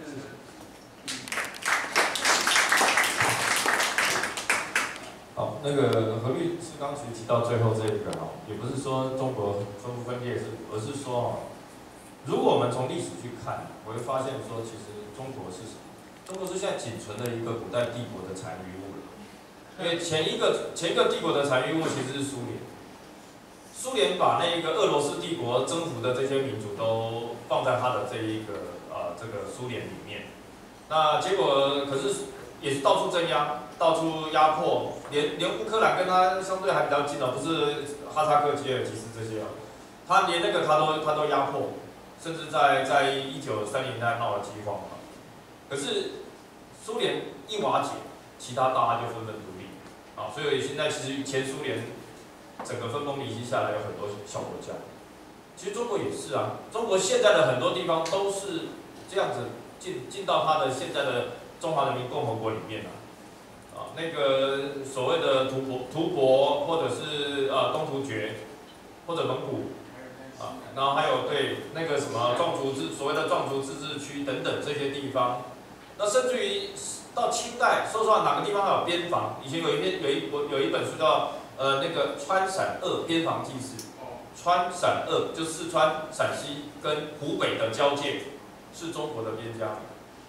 好，那个何律师刚其实提到最后这一个哈，也不是说中国分不分裂，而是说哈，如果我们从历史去看，我会发现说，其实中国是什么？中国是现在仅存的一个古代帝国的残余物了。因为前一个帝国的残余物其实是苏联，苏联把那个俄罗斯帝国征服的这些民族都放在他的这个苏联里面，那结果可是也是到处镇压，到处压迫，连乌克兰跟他相对还比较近哦，不是哈萨克、吉尔吉斯这些哦，他连那个他都压迫，甚至在1930年代闹了饥荒嘛。可是苏联一瓦解，其他大家就纷纷独立，啊，所以现在其实前苏联整个分崩离析下来有很多小国家，其实中国也是啊，中国现在的很多地方都是这样子进到它的现在的中华人民共和国里面啊，那个所谓的吐蕃或者是东突厥或者蒙古啊，然后还有对那个什么所谓的壮族自治区等等这些地方，那甚至于到清代，说实话哪个地方还有边防？以前有一本书叫那个川陕鄂边防记事，川陕鄂就四川、陕西跟湖北的交界是中国的边疆。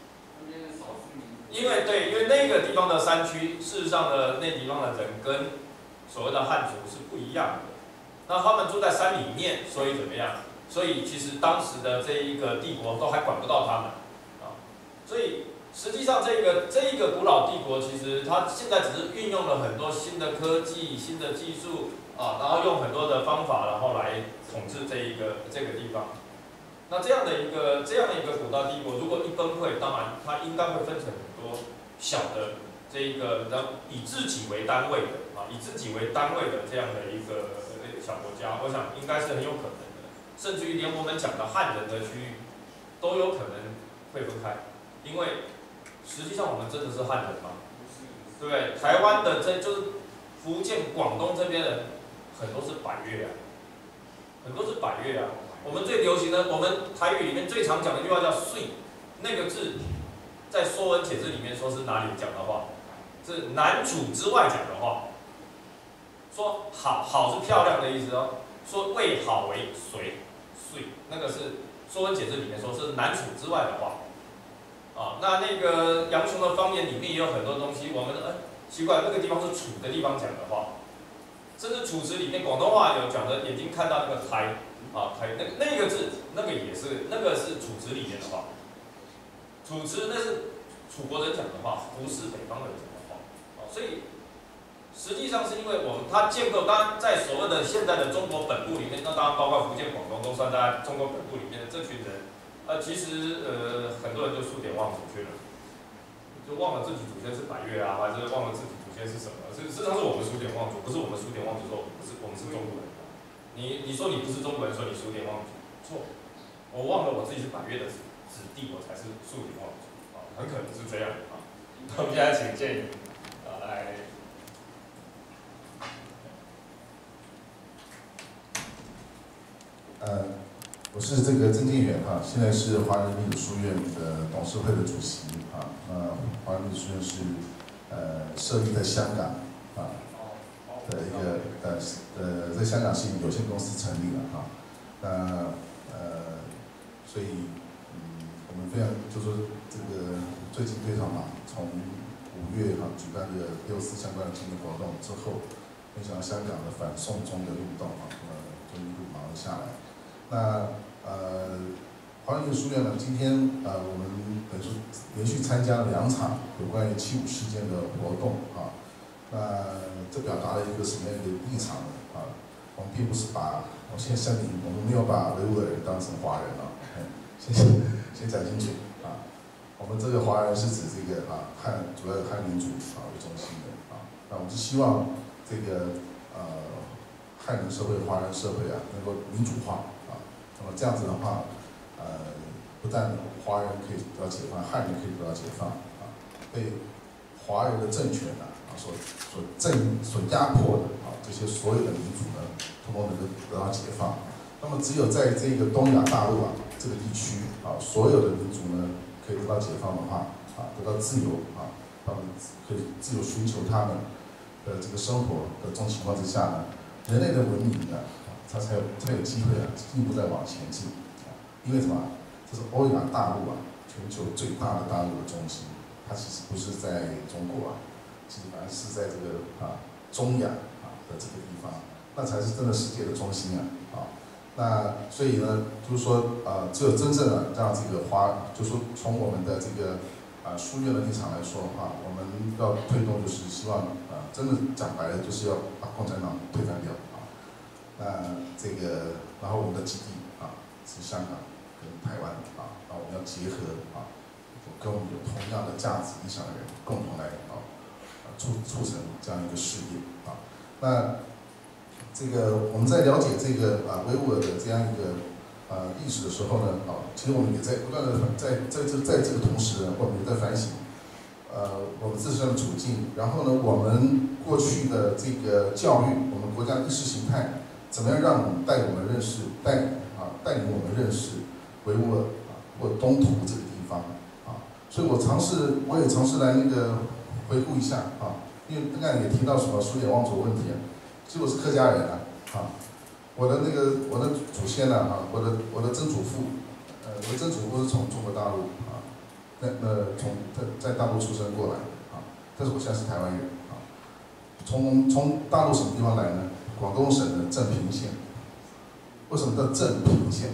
因为那个地方的山区，事实上的那地方的人跟所谓的汉族是不一样的。那他们住在山里面，所以怎么样？所以其实当时的这一个帝国都还管不到他们啊。所以实际上这个古老帝国，其实它现在只是运用了很多新的科技、新的技术啊，然后用很多的方法，然后来统治这个地方。那这样的一个古代帝国，如果一崩溃，当然它应该会分成很多小的这一个以自己为单位的以自己为单位的这样的一个小国家，我想应该是很有可能的，甚至于连我们讲的汉人的区域都有可能会分开，因为实际上我们真的是汉人吗？对不对？台湾的就是福建、广东这边人很多是百越啊，很多是百越啊。我们最流行的，我们台语里面最常讲的一句话叫“水”，那个字在《说文解字》里面说是哪里讲的话？是南楚之外讲的话。说好是漂亮的意思哦，说为好为水，那个是《说文解字》里面说是南楚之外的话。那个杨雄的方言里面也有很多东西，我们奇怪那个地方是楚的地方讲的话，甚至楚辞里面广东话有讲的，眼睛看到那个台。台那个字，那个是楚辞里面的话，楚辞那是楚国人讲的话，不是北方人讲的话，所以实际上是因为它建构，当然在所谓的现在的中国本部里面，那当然包括福建、广东都算在中国本部里面的这群人，其实很多人就数典忘祖去了，就忘了自己祖先是百越啊，还是忘了自己祖先是什么？实际上是我们数典忘祖，不是我们数典忘祖说我们是中国人。你说你不是中国人，说你数典忘祖，错。我忘了我自己是百越的子弟，我才是数典忘祖很可能是这样我们现在请建宇来。 我是这个曾建远现在是华人民主书院的董事会的主席华人民主书院是设立在香港的一个在香港是以有限公司成立了所以我们非常就是说这个最近非常忙，从5月举办这个6·4相关的纪念活动之后，没想到香港的反送中的运动就一路忙了下来。那华人民主书院呢，今天我们等于说连续参加了2场有关于75事件的活动那这表达了一个什么样的立场呢？我们并不是我先声明，我们没有把维吾尔人当成华人先讲清楚我们这个华人是指这个主要汉民族为中心的那我们是希望这个汉人社会、华人社会能够民主化那么这样子的话，不但华人可以得到解放，汉人可以得到解放被华人的政权所压迫的这些所有的民族呢，通通能够得到解放。那么只有在这个东亚大陆这个地区所有的民族呢可以得到解放的话得到自由他们可以自由寻求他们的这个生活的这种情况之下呢，人类的文明呢，它才有机会进一步再往前进因为什么？这是欧亚大陆全球最大的大陆的中心，它其实不是在中国其实反而是在这个中亚的这个地方，那才是真的世界的中心那所以呢，就是说只有真正的让这个就是说从我们的这个书院的立场来说我们要推动就是希望真的讲白了就是要把共产党推翻掉那这个然后我们的基地是香港跟台湾然后我们要结合跟我们有同样的价值理想的人共同来促成这样一个事业那这个我们在了解这个维吾尔的这样一个历史的时候呢其实我们也在不断的在这个同时呢，我们也在反省我们自身的处境，然后呢，我们过去的这个教育，我们国家的意识形态，怎么样让我们带领我们认识维吾尔或东土这个地方所以我也尝试来回顾一下因为刚才也提到什么苏联王族问题其实我是客家人我的祖先我的曾祖父我的曾祖父是从中国大陆在大陆出生过来但是我现在是台湾人从大陆什么地方来呢？广东省的镇平县。为什么叫镇平县？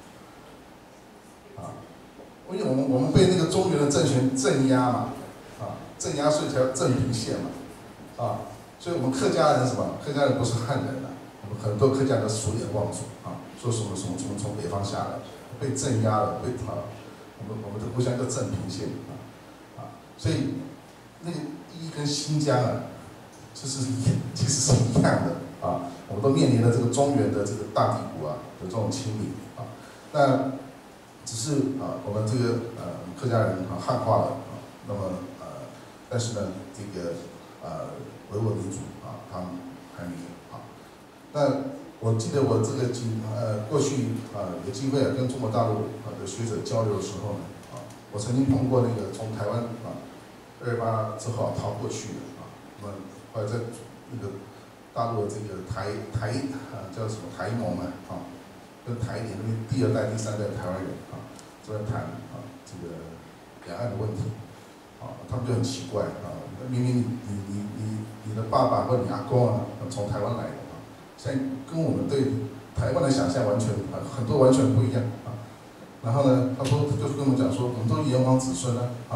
因为我们被那个中原的政权镇压嘛镇压所以才叫镇平县嘛所以我们客家人什么？客家人不是汉人我们很多客家人都是苏联望族说什么从北方下来被镇压了我们的故乡叫镇平县所以那个意义跟新疆其实是一样的我们都面临了这个中原的这个大帝国的这种侵凌那只是我们这个客家人汉化了那么但是呢这个维吾尔民族他们还没有那我记得我这个过去有机会跟中国大陆的学者交流的时候呢我曾经碰过那个从台湾228之后逃过去的那么后来在那个大陆的这个台叫什么台盟跟台联那边第2代、第3代台湾人在谈这个两岸的问题他们就很奇怪明明你的爸爸或你阿公从台湾来的现在跟我们对台湾的想象很多完全不一样然后呢，他说就是跟我们讲说，我们都是炎黄子孙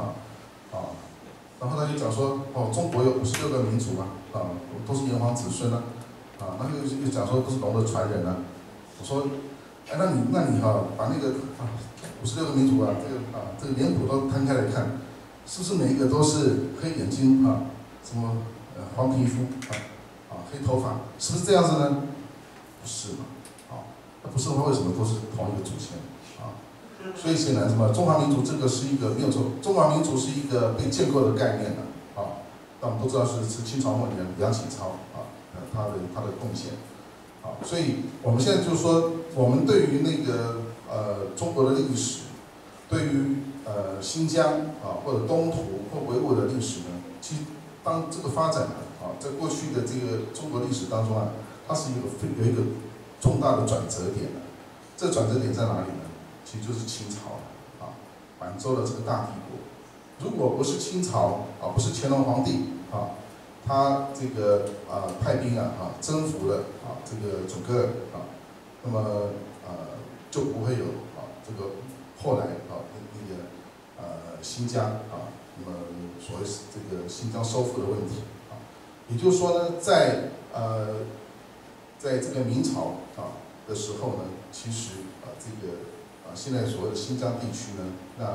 然后他就讲说中国有56个民族都是炎黄子孙然后又讲说都是龙的传人我说那你把那个56个民族这个脸谱都摊开来看，是不是每一个都是黑眼睛什么黄皮肤黑头发，是不是这样子呢？不是嘛不是的话为什么都是同一个祖先所以显然什么中华民族这个是一个没有错，中华民族是一个被建构的概念但我们都知道是清朝末年梁启超他的贡献所以我们现在就是说，我们对于那个中国的历史，对于新疆或者东土或维吾尔的历史呢，其实当这个发展在过去的这个中国历史当中它是有一个重大的转折点这个转折点在哪里呢？其实就是清朝满洲的这个大帝国。如果不是清朝不是乾隆皇帝他这个派兵征服了这个准噶尔那么就不会有这个后来那个新疆那么所谓这个新疆收复的问题也就是说呢，在这个明朝的时候呢，其实这个现在所谓的新疆地区呢，那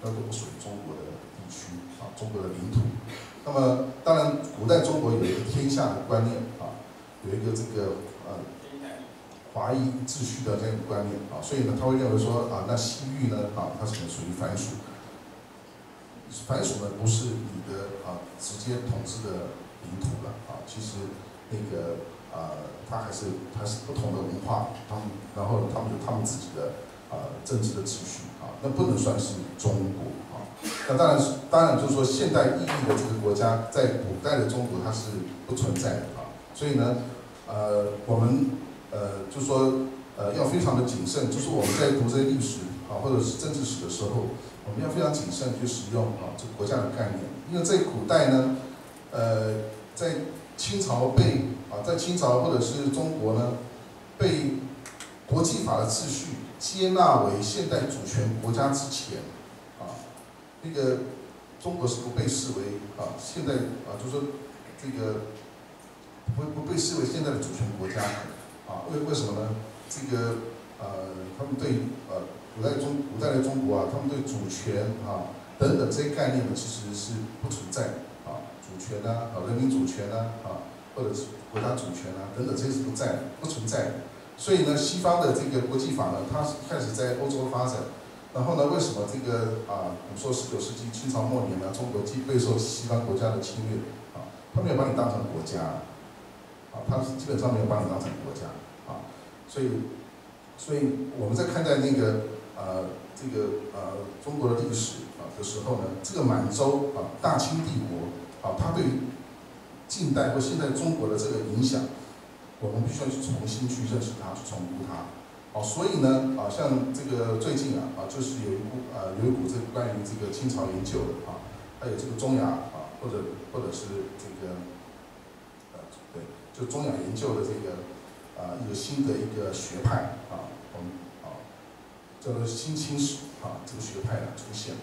那都不属于中国的地区啊，中国的领土。那么当然，古代中国有一个天下的观念啊，有一个这个华夷秩序的这样一个观念啊，所以呢，他会认为说啊，那西域呢啊，它是属于藩属，藩属呢不是你的直接统治的领土了啊，其实那个它还是不同的文化，然后他们有他们自己的政治的秩序啊，那不能算是中国啊。那当然就是说现代意义的这个国家，在古代的中国它是不存在的啊，所以呢，我们就是说要非常的谨慎，就是我们在读这些历史啊或者是政治史的时候，我们要非常谨慎去使用这个国家的概念，因为在古代呢，在清朝在清朝或者是中国呢，被国际法的秩序接纳为现代主权国家之前，那个中国是不被视为现代就是说这个不被视为现在的主权国家为什么呢？这个他们对古代的中国他们对主权等等这些概念呢，其实是不存在的主权人民主权或者是国家主权等等这些是不存在的。所以呢，西方的这个国际法呢，它是开始在欧洲发展。然后呢，为什么这个我们说19世纪清朝末年呢，中国既备受西方国家的侵略他没有把你当成国家他基本上没有把你当成国家所以我们在看待那个这个中国的历史的时候呢，这个满洲大清帝国它对于近代或现代中国的这个影响，我们必须要去重新去认识它，去重估它。所以呢像这个最近就是有一股这个关于这个清朝研究的还有这个中亚或者是这个对，就中亚研究的这个一个新的一个学派我们叫做新清史这个学派出现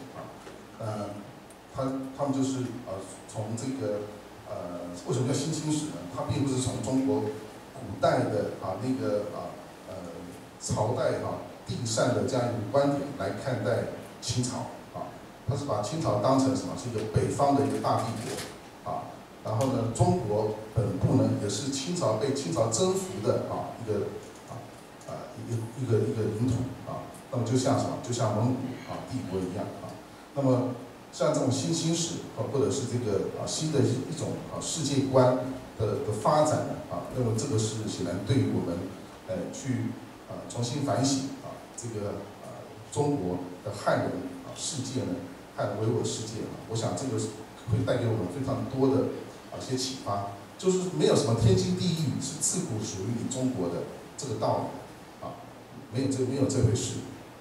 他们就是从这个为什么叫新清史呢？它并不是从中国古代的那个朝代地善的这样一个观点来看待清朝他是把清朝当成什么？是一个北方的一个大帝国然后呢，中国本部呢也是被清朝征服的一个领土那么就像什么？就像蒙古帝国一样那么像这种新清史或者是这个新的一种世界观的发展那么这个是显然对于我们去重新反省这个中国的汉人世界呢，汉人维吾尔世界我想这个会带给我们非常多的一些启发，就是没有什么天经地义是自古属于你中国的这个道理没有这回事。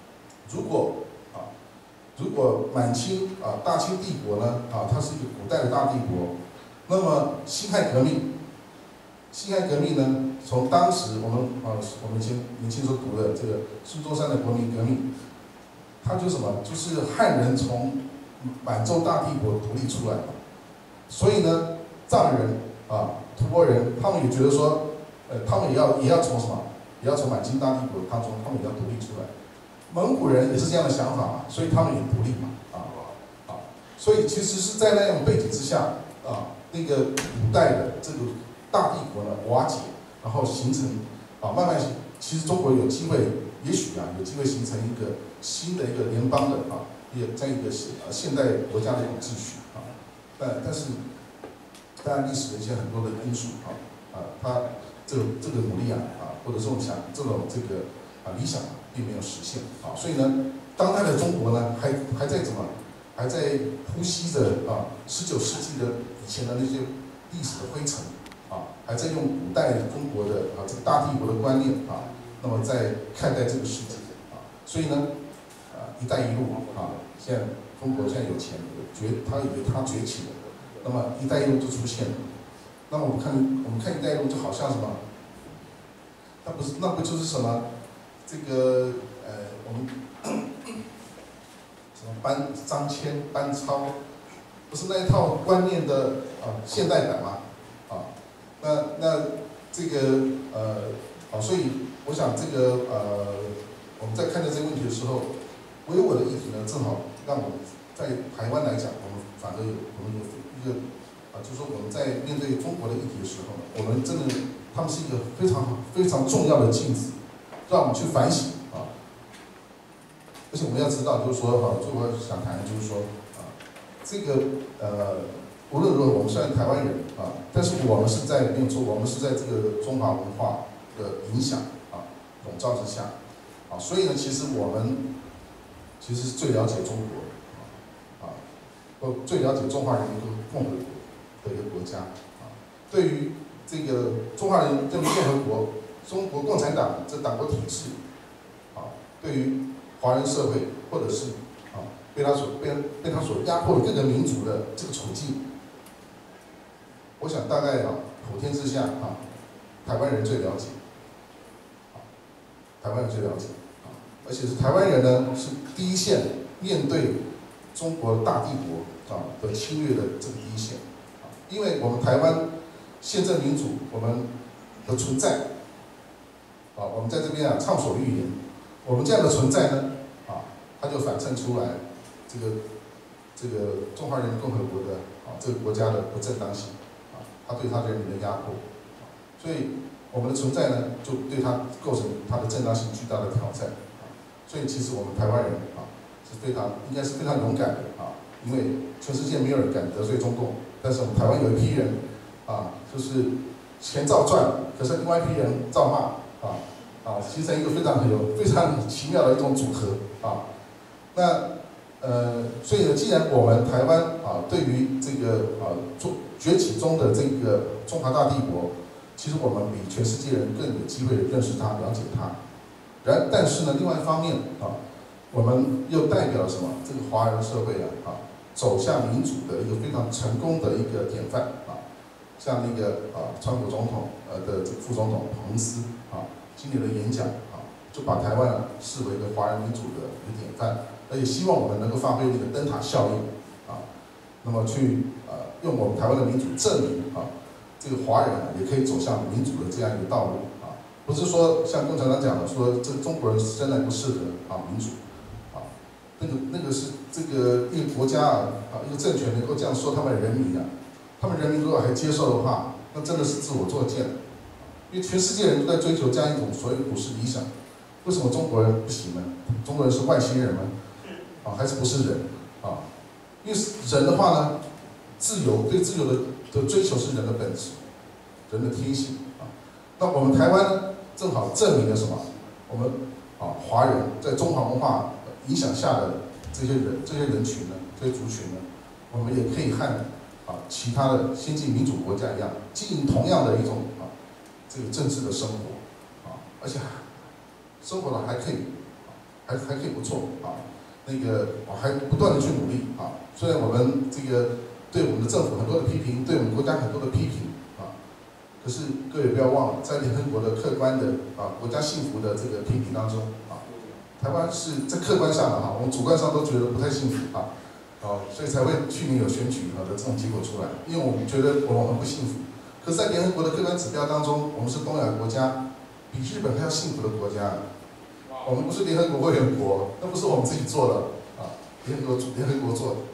如果满清大清帝国呢它是一个古代的大帝国，那么辛亥革命呢，从当时我们以前年轻时候读的这个孙中山的国民革命，它就是什么？就是汉人从满洲大帝国独立出来所以呢，藏人吐蕃人，他们也觉得说，他们也要从什么？也要从满清大帝国当中，他们也要独立出来。蒙古人也是这样的想法所以他们也独立所以其实是在那样背景之下那个古代的这个大帝国呢瓦解，然后形成慢慢其实中国有机会，也许有机会形成一个新的一个联邦的这样一个现代国家的一种秩序但是当然历史的一些很多的因素它这个努力或者说这种理想并没有实现所以呢，当代的中国呢还在呼吸着19世纪的以前的那些历史的灰尘还在用古代中国的这个大帝国的观念那么在看待这个世界所以呢一带一路现在中国现在有钱他以为他崛起了，那么一带一路就出现了。那么我们看一带一路就好像什么？那不就是什么？这个我们什么张骞、班超，不是那一套观念的现代版吗？那这个所以我想这个我们在看待这个问题的时候，维吾尔的议题呢，正好让我们在台湾来讲，我们反而有一个就是说我们在面对中国的议题的时候，我们真的他们是一个非常重要的镜子，让我们去反省啊。而且我们要知道，就是说最后想谈就是说这个无论如何，我们虽然台湾人但是我们是在没有错，我们是在这个中华文化的影响笼罩之下所以呢，其实我们其实是最了解中国最了解中华人民共和国的一个国家对于这个中华人民共和国、中国共产党这党国体制对于华人社会或者是被他所压迫的各个民族的这个处境，我想大概普天之下台湾人最了解，台湾人最了解而且是台湾人呢是第一线面对中国大帝国的侵略的这个第一线因为我们台湾宪政民主我们的存在我们在这边畅所欲言，我们这样的存在呢它就反衬出来这个中华人民共和国的这个国家的不正当性它对他人民的压迫所以我们的存在呢就对它构成它的正当性巨大的挑战所以其实我们台湾人是应该是非常勇敢的因为全世界没有人敢得罪中共，但是我们台湾有一批人就是钱照赚，可是另外一批人照骂形成一个非常奇妙的一种组合那所以呢，既然我们台湾对于这个崛起中的这个中华大帝国，其实我们比全世界人更有机会认识它、了解它。但是呢，另外一方面我们又代表了什么？这个华人社会走向民主的一个非常成功的一个典范像那个川普总统的这个副总统彭斯今年的演讲就把台湾视为一个华人民主的一个典范。而且希望我们能够发挥那个灯塔效应那么去用我们台湾的民主证明这个华人也可以走向民主的这样一个道路不是说像共产党讲的说这个中国人生来不适合民主那个是这个一个国家一个政权能够这样说他们的人民他们人民如果还接受的话，那真的是自我作践因为全世界人都在追求这样一种所谓普世理想，为什么中国人不行呢？中国人是外星人吗？还是不是人因为人的话呢，对自由的追求是人的本质，人的天性那我们台湾呢，正好证明了什么？我们华人在中华文化影响下的这些人群呢，这些族群呢，我们也可以和其他的先进民主国家一样，经营同样的一种这个政治的生活而且生活的还可以不错那个还不断的去努力虽然我们这个对我们的政府很多的批评，对我们国家很多的批评可是各位不要忘了，在联合国的客观的国家幸福的这个评比当中台湾是在客观上的我们主观上都觉得不太幸福所以才会去年有选举的这种结果出来，因为我们觉得我们很不幸福。可是，在联合国的客观指标当中，我们是东亚国家比日本还要幸福的国家。我们不是联合国会员国，那不是我们自己做的联合国做的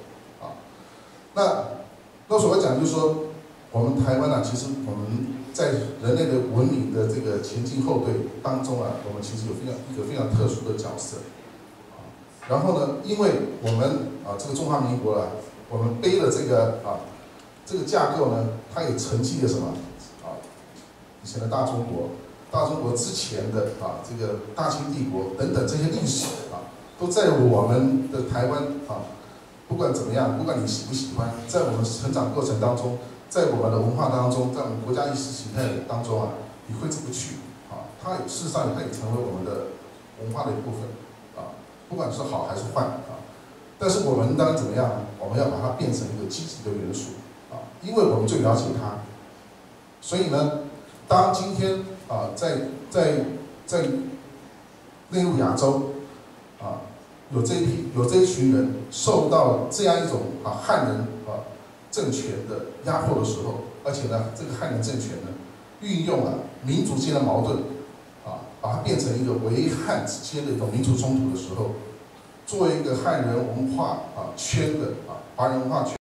那所要讲就是说，我们台湾其实我们在人类的文明的这个前进后退当中我们其实有一个非常特殊的角色然后呢，因为我们这个中华民国我们背了这个架构呢，它也承继了什么以前的大中国之前的这个大清帝国等等这些历史都在我们的台湾不管怎么样，不管你喜不喜欢，在我们成长过程当中，在我们的文化当中，在我们国家意识形态当中你挥之不去它事实上它也成为我们的文化的一部分不管是好还是坏但是我们当然怎么样？我们要把它变成一个积极的元素因为我们最了解它，所以呢，当今天在内陆亚洲有这一群人受到这样一种汉人政权的压迫的时候，而且呢，这个汉人政权呢，运用民族间的矛盾把它变成一个维汉之间的一种民族冲突的时候， 作为一个汉人文化圈的华人文化圈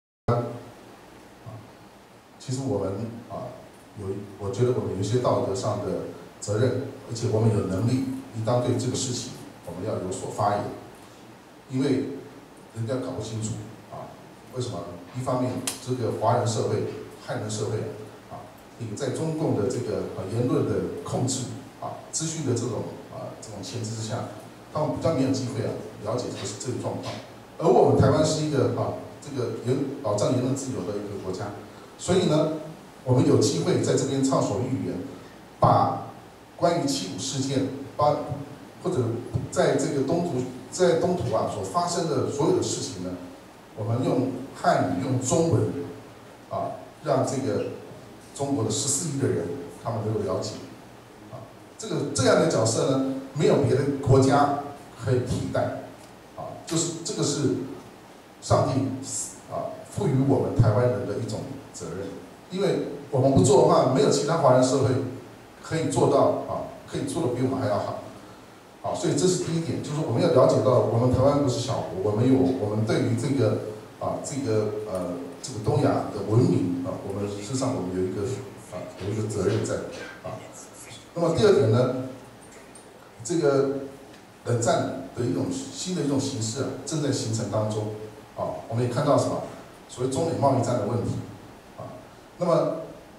其实我们我觉得我们有一些道德上的责任，而且我们有能力，应当对这个事情我们要有所发言，因为人家搞不清楚为什么呢？一方面，这个华人社会、汉人社会在中共的这个言论的控制资讯的这种牵制之下，他们比较没有机会了解这个状况。而我们台湾是一个这个保障言论自由的一个国家，所以呢，我们有机会在这边畅所欲言，把关于75事件，或者在这个东土所发生的所有的事情呢，我们用汉语、用中文让这个中国的14亿的人他们能够了解这样的角色呢，没有别的国家可以替代就是这个是上帝赋予我们台湾人的一种责任，因为我们不做的话，没有其他华人社会可以做到可以做的比我们还要好所以这是第一点，就是我们要了解到我们台湾不是小国，我们对于这个东亚的文明我们事实上我们有一个责任在那么第二点呢，这个冷战的新的一种形式正在形成当中我们也看到什么所谓中美贸易战的问题那么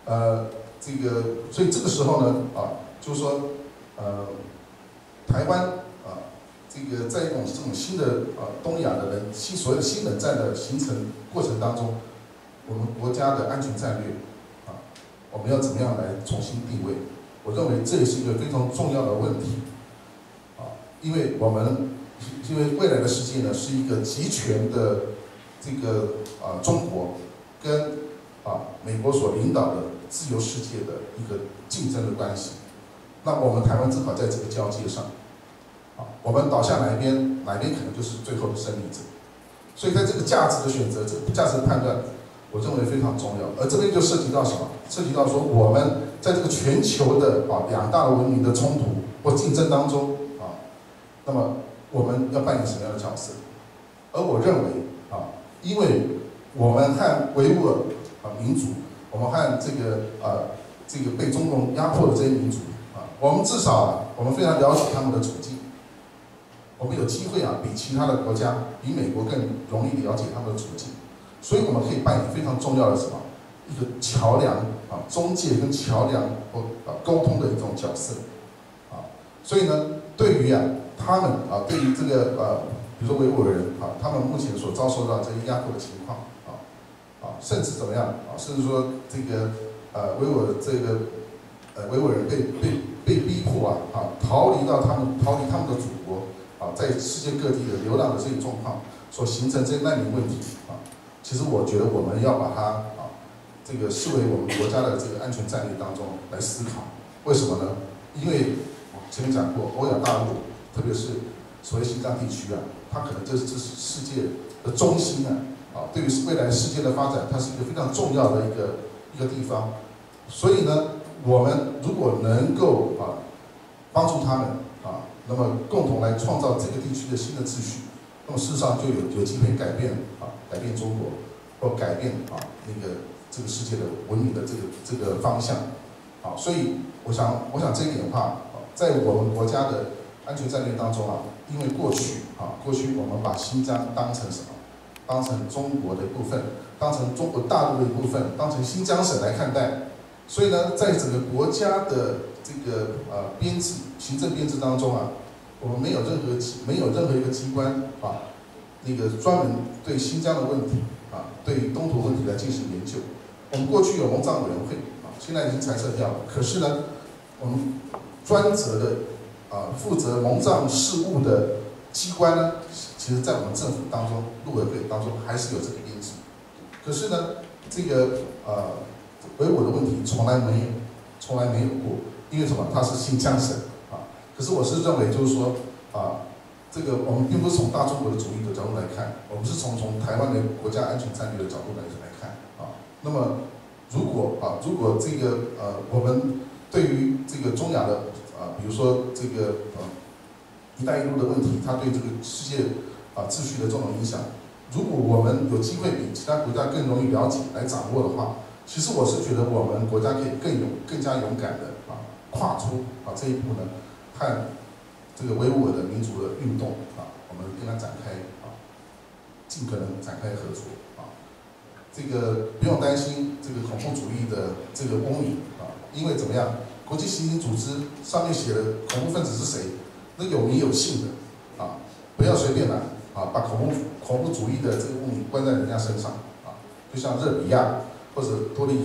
所以这个时候呢就是说台湾在这种新的东亚的所谓的新冷战的形成过程当中，我们国家的安全战略我们要怎么样来重新定位？我认为这也是一个非常重要的问题因为未来的世界呢是一个集权的这个中国跟美国所领导的自由世界的一个竞争的关系。那我们台湾正好在这个交界上我们倒向哪一边可能就是最后的胜利者。所以在这个价值的选择、这个价值的判断，我认为非常重要。而这边就涉及到什么？涉及到说我们在这个全球的两大文明的冲突或竞争当中那么我们要扮演什么样的角色？而我认为因为我们和维吾尔民族，我们和这个被中共压迫的这些民族我们至少我们非常了解他们的处境，我们有机会比其他的国家，比美国更容易了解他们的处境，所以我们可以扮演非常重要的什么一个桥梁中介跟桥梁或沟通的一种角色所以呢，对于他们对于这个比如说维吾尔人他们目前所遭受到这些压迫的情况甚至怎么样甚至说这个维吾尔人被逼迫逃离他们的祖国在世界各地的流浪的这些状况所形成这些难民问题其实我觉得我们要把它这个视为我们国家的这个安全战略当中来思考。为什么呢？因为前面讲过，欧亚大陆，特别是所谓西藏地区它可能这是世界的中心对于未来世界的发展，它是一个非常重要的一个地方。所以呢，我们如果能够帮助他们那么共同来创造这个地区的新的秩序，那么事实上就有机会改变中国，或改变这个世界的文明的这个方向所以我想这一点的话在我们国家的安全战略当中因为过去我们把新疆当成什么？当成中国的一部分，当成中国大陆的一部分，当成新疆省来看待。所以呢，在整个国家的这个编制、行政编制当中我们没有任何一个机关专门对新疆的问题对于东土问题来进行研究。我们过去有蒙藏委员会现在已经裁撤掉了。可是呢，我们专责的负责蒙藏事务的机关呢，其实在我们政府当中，陆委会当中还是有这个编制。可是呢，这个维吾尔的问题从来没有过，因为什么？它是新疆省可是我是认为就是说这个我们并不是从大中国的主义的角度来看，我们是从台湾的国家安全战略的角度来看那么如果这个我们对于这个中亚的比如说这个“一带一路”的问题，它对这个世界秩序的这种影响。如果我们有机会比其他国家更容易了解来掌握的话，其实我是觉得我们国家可以更加勇敢的跨出这一步呢，和这个维吾尔的民族的运动我们跟他展开尽可能展开合作这个不用担心这个恐怖主义的这个污名因为怎么样，国际刑警组织上面写的恐怖分子是谁，那有名有姓的不要随便把恐怖主义的这个污名关在人家身上就像热比亚或者多利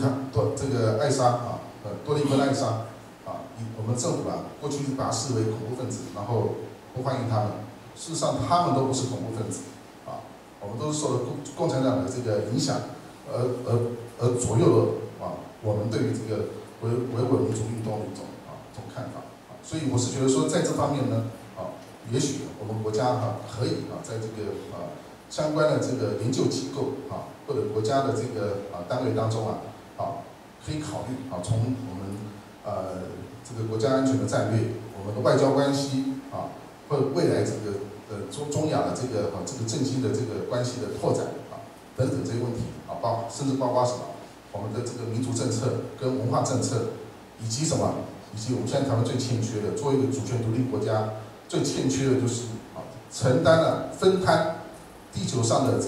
坤艾莎我们政府过去把他视为恐怖分子，然后不欢迎他们。事实上，他们都不是恐怖分子我们都是受了共产党的这个影响，而左右了我们对于这个维吾尔民族运动的一种看法所以我是觉得说，在这方面呢也许我们国家可以在这个相关的这个研究机构或者国家的这个单位当中可以考虑从我们这个国家安全的战略，我们的外交关系或者未来这个中亚的这个振兴的这个关系的拓展等等这些问题甚至包括什么我们的这个民族政策跟文化政策，以及什么，以及我们现在台湾最欠缺的，作为一个主权独立国家最欠缺的就是承担分摊地球上的这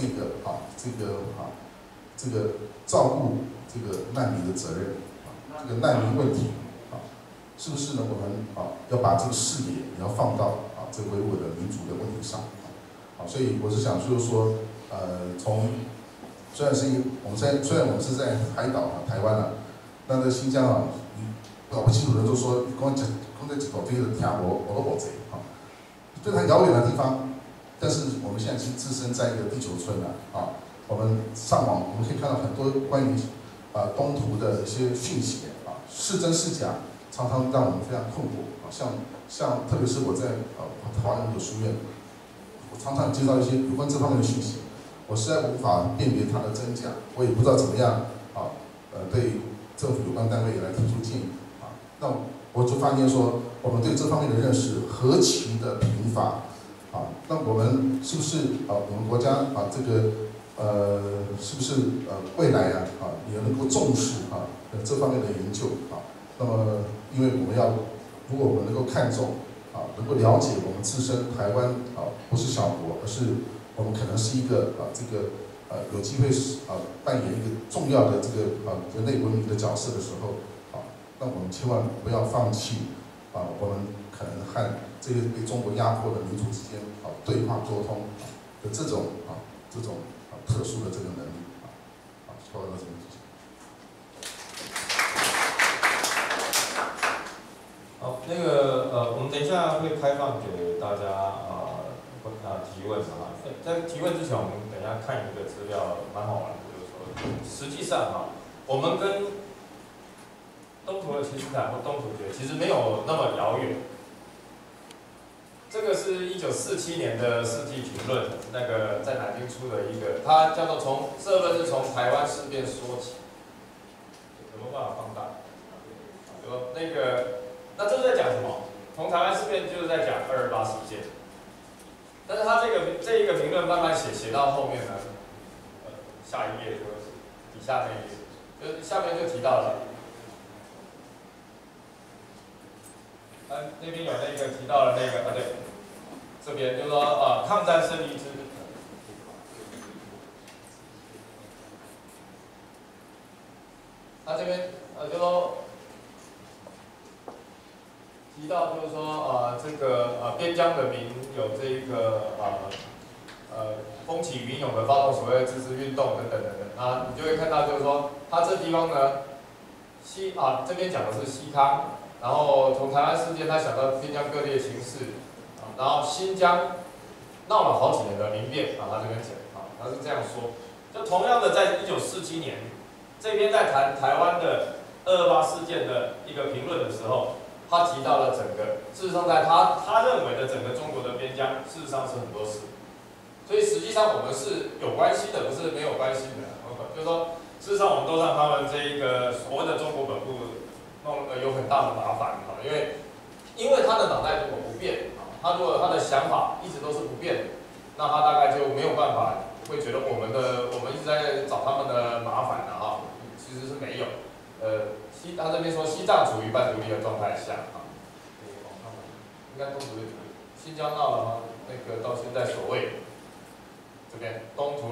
个照顾这个难民的责任这个难民问题是不是呢？我们要把这个视野也要放到这个维吾尔的民族的问题上所以我是想就是说从虽然我们是在海岛台湾那在新疆搞不清楚的人就说跟这几口飞的听我都不贼非常遥远的地方，但是我们现在其实置身在一个地球村我们上网我们可以看到很多关于东突的一些讯息是真是假，常常让我们非常困惑像特别是我在华人有书院，我常常接到一些有关这方面的讯息，我实在无法辨别它的真假，我也不知道怎么样对政府有关单位来提出建议那我就发现说，我们对这方面的认识何其的贫乏那我们是不是我们国家这个是不是未来也能够重视这方面的研究那么因为如果我们能够看重能够了解我们自身台湾不是小国，而是我们可能是一个这个有机会扮演一个重要的这个人类文明的角色的时候那我们千万不要放弃我们可能和这个被中国压迫的民族之间对话沟通的这种特殊的这个能力说到这里。 好，那个我们等一下会开放给大家提问在提问之前，我们等一下看一个资料，蛮好玩的，就是说，实际上我们跟东突的其斯坦或东突厥其实没有那么遥远。这个是1947年的世纪评论，那个在南京出的一个，它叫做社论是从台湾事变说起，有没有办法放大？说那个，那这是在讲什么？从台湾事变就是在讲228事件，但是他这一个评论慢慢写到后面呢，下一页就是底下那一页，就是下面就提到了。那边有那个提到了那个对，这边就是说抗战胜利之，他这边就说提到就是说这个边疆人民有这个风起云涌的发动所谓的自治运动等等等等你就会看到就是说他这地方呢这边讲的是西康。然后从台湾事件，他想到边疆各地的情势，然后新疆闹了好几年的民变他这边讲他是这样说，就同样的在1947年，这边在谈台湾的228事件的一个评论的时候，他提到了整个，事实上在他认为的整个中国的边疆，事实上是很多事，所以实际上我们是有关系的，不是没有关系的，就是说，事实上我们都让他们这一个所谓的中国本部。有很大的麻烦因为他的脑袋如果不变他如果他的想法一直都是不变的， 那他大概就没有办法，会觉得我们一直在找他们的麻烦了哈，其实是没有。他这边说西藏处于半独立的状态下啊，应该都独立。新疆闹了吗？那个到现在所谓这边东土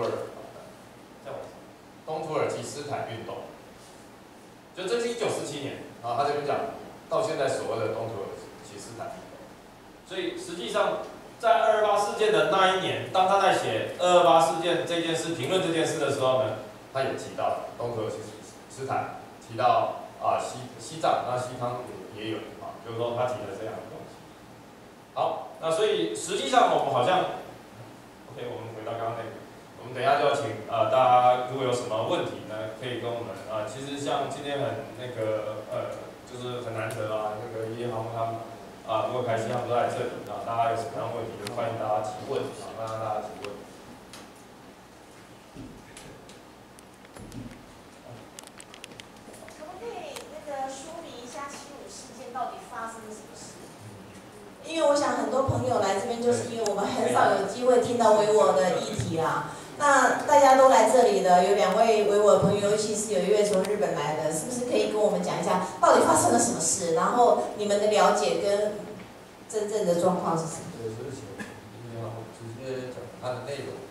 耳其斯坦运动，就这是1947年啊，他这边讲到现在所谓的东土耳其斯坦运动，所以实际上在228事件的那一年，当他在写228事件这件事评论这件事的时候呢，他也提到东土耳其斯坦，提到西藏，那西康也有啊，就是说他提了这样的东西。好，那所以实际上我们好像 ，OK， 我们回到刚刚那个，我们等一下就要请大家如果有什么问题呢，可以跟我们其实像今天很那个就是很难得啊，那个叶航他们如果开心他们都在这里啊，大家有什么样的问题就欢迎大家提问啊，让大家提问。 可不可以那个说明一下75事件到底发生了什么事？因为我想很多朋友来这边，就是因为我们很少有机会听到维吾尔的议题啦。那大家都来这里的，有2位维吾尔朋友，尤其是有1位从日本来的，是不是可以跟我们讲一下到底发生了什么事？然后你们的了解跟真正的状况是什么？ 对，所以直接讲它的内容，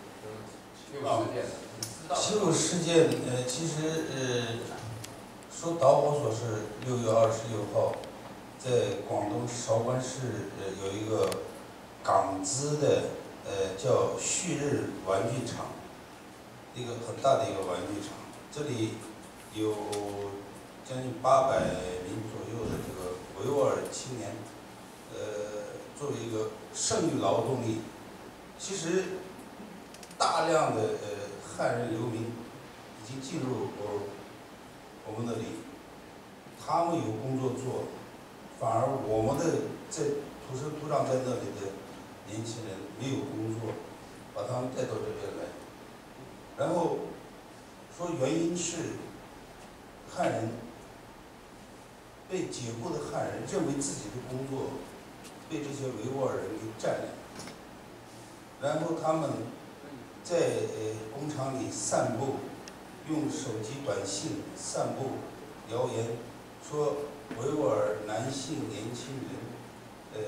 75事件，其实说导火索是6月26号。在广东韶关市有一个港资的叫旭日玩具厂，一个很大的一个玩具厂，这里有将近800名左右的这个维吾尔青年，作为一个剩余劳动力。其实大量的汉人流民已经进入我们那里，他们有工作做。反而我们的在土生土长在那里的年轻人没有工作，把他们带到这边来，然后说原因是汉人被解雇的汉人认为自己的工作被这些维吾尔人给占领，然后他们在工厂里散布，用手机短信散布谣言，说维吾尔男性年轻人，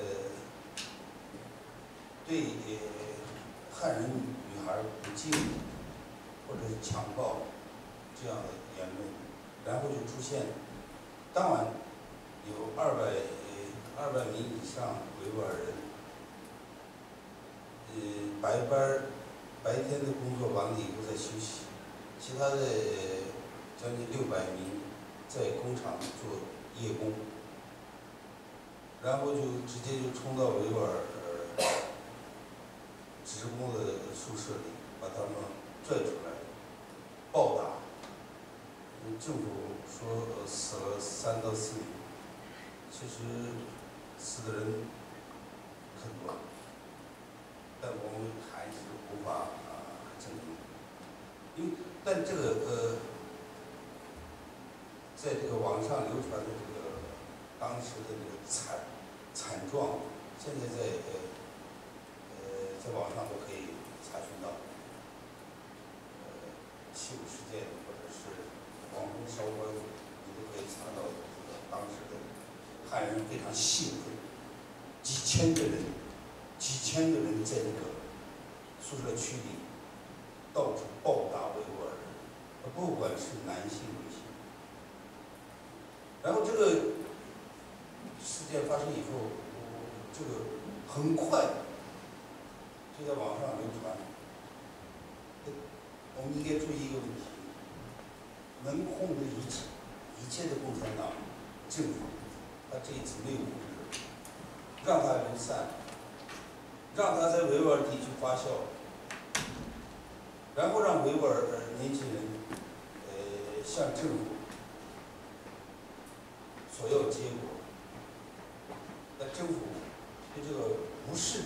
对汉人女孩不敬，或者是强暴这样的言论，然后就出现，当晚有200名以上维吾尔人，白天的工作完了以后再休息，其他的将近600名在工厂做夜工，然后就直接就冲到维吾尔职工的宿舍里，把他们拽出来，暴打。政府说死了3到4名，其实死的人很多，但我们还是无法证明，但这个在这个网上流传的这个当时的这个惨状，现在在网上都可以查询到。75事件或者是广东韶关，你都可以查到这个当时的汉人非常兴奋，几千个人在这个宿舍区里到处暴打维吾尔人，不管是男性女性。然后这个事件发生以后，这个很快就在网上流传。我们应该注意一个问题：能控制一切的共产党政府，他这一次没有控制，让他流散，让他在维吾尔地区发酵，然后让维吾尔年轻人向政府索要结果，那政府对这个无视，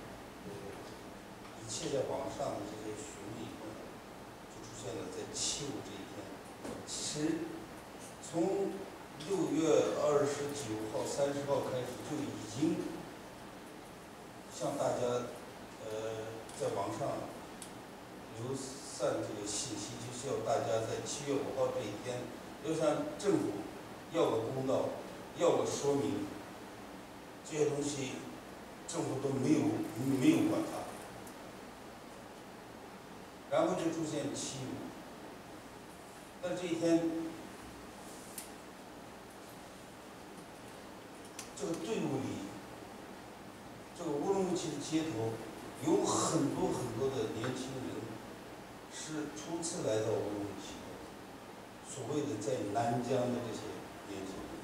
一切在网上的这些询问以后，就出现了在75这一天。其实从6月29号、30号开始就已经向大家在网上流散这个信息，就需要大家在7月5号这一天，要向政府要个公道，要个说明。这些东西政府都没有管它，然后就出现7.5。但这一天，这个队伍里，这个乌鲁木齐的街头有很多的年轻人是初次来到乌鲁木齐的，所谓的在南疆的这些年轻人。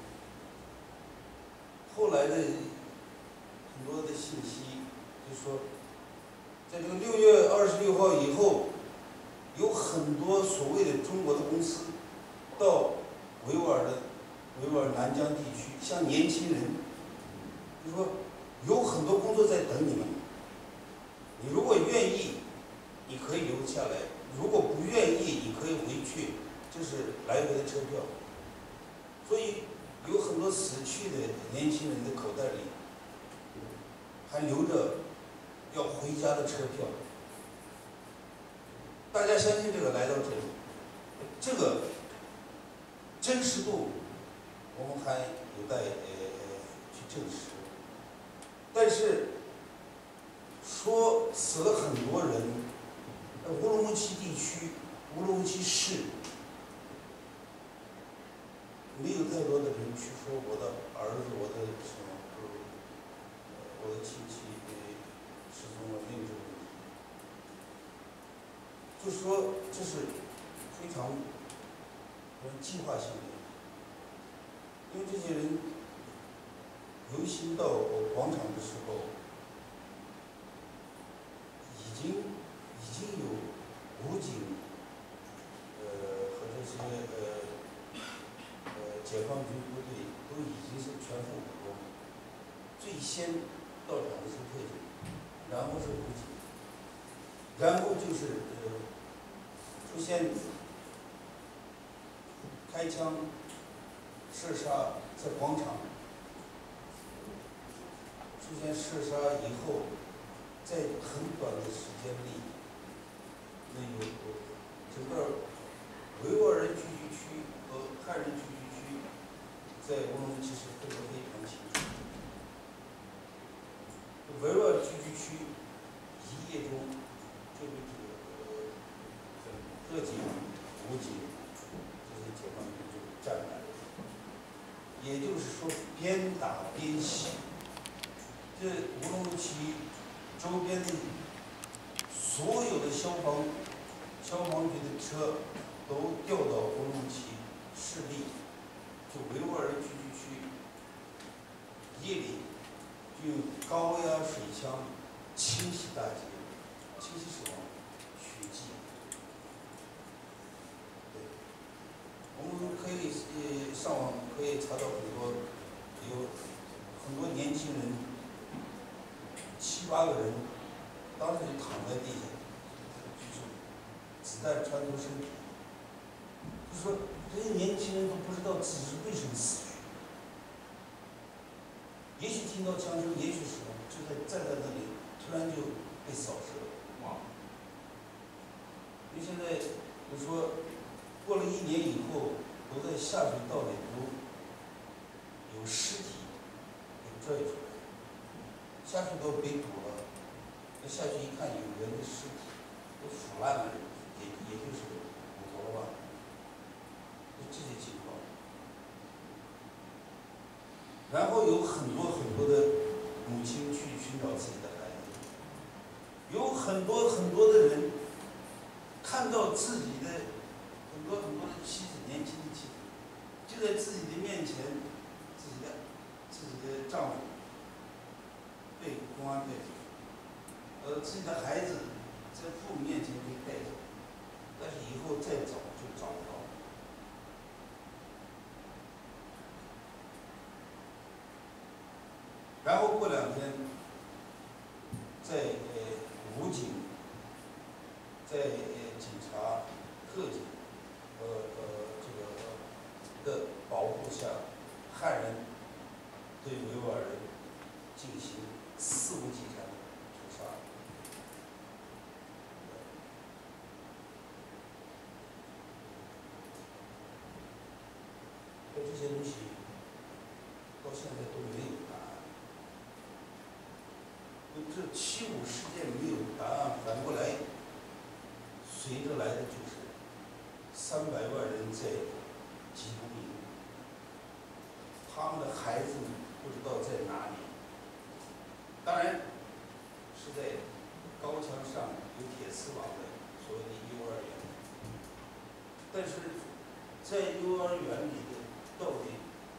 后来的很多的信息就说，在这个6月26号以后，有很多所谓的中国的公司到维吾尔南疆地区，向年轻人就说有很多工作在等你们，你如果愿意，你可以留下来；如果不愿意，你可以回去，这是来回的车票。所以有很多死去的年轻人的口袋里还留着要回家的车票。大家相信这个来到这里，这个真实度我们还有待去证实。但是说死了很多人，乌鲁木齐地区、乌鲁木齐市没有太多的人去说我的儿子、我的什么，我的亲戚失踪了，没有这个问题。就说这是非常计划性的，因为这些人游行到广场的时候，已经有武警和这些解放军部队都已经是全副武装。最先到场的是特警，然后是武警，然后就是出现开枪射杀，在广场出现射杀以后，在很短的时间里，那有整个维吾尔人聚居区和汉人聚居区在乌鲁木齐市分得非常清楚。维吾尔聚居区一夜中就被这个特警、武警这些解放军就占满了，也就是说边打边洗。这乌鲁木齐周边的所有的消防局的车都调到乌鲁木齐市里，就维吾尔人聚居区，夜里就用高压水枪清洗大街，清洗什么？血迹。对，我们可以上网可以查到有很多年轻人，7、8个人，当时就躺在地下，就是子弹穿透身体。就说这些年轻人都不知道自己是为什么死去，也许听到枪声，也许什么，就站在那里，突然就被扫射了。因为现在就说过了1年以后，都在下水道里都有尸体给拽出来，下水道被堵了，那下去一看有人的尸体都腐烂了，也就是骨头了吧，就这些情况。然后有很多的母亲去寻找自己的孩子，有很多的人看到自己的很多的妻子，年轻的妻子就在自己的面前，自己的丈夫被公安带走，自己的孩子在父母面前被带走，但是以后再找就找不到了。然后过2天，在武警、在警察、特警的保护下，汉人对维吾尔人进行肆无忌惮的屠杀。 些东西到现在都没有答案。这7·5事件没有答案，反过来随着来的就是300万人在集中营，他们的孩子不知道在哪里。当然是在高墙上有铁丝网的所谓的幼儿园，但是在幼儿园里的到底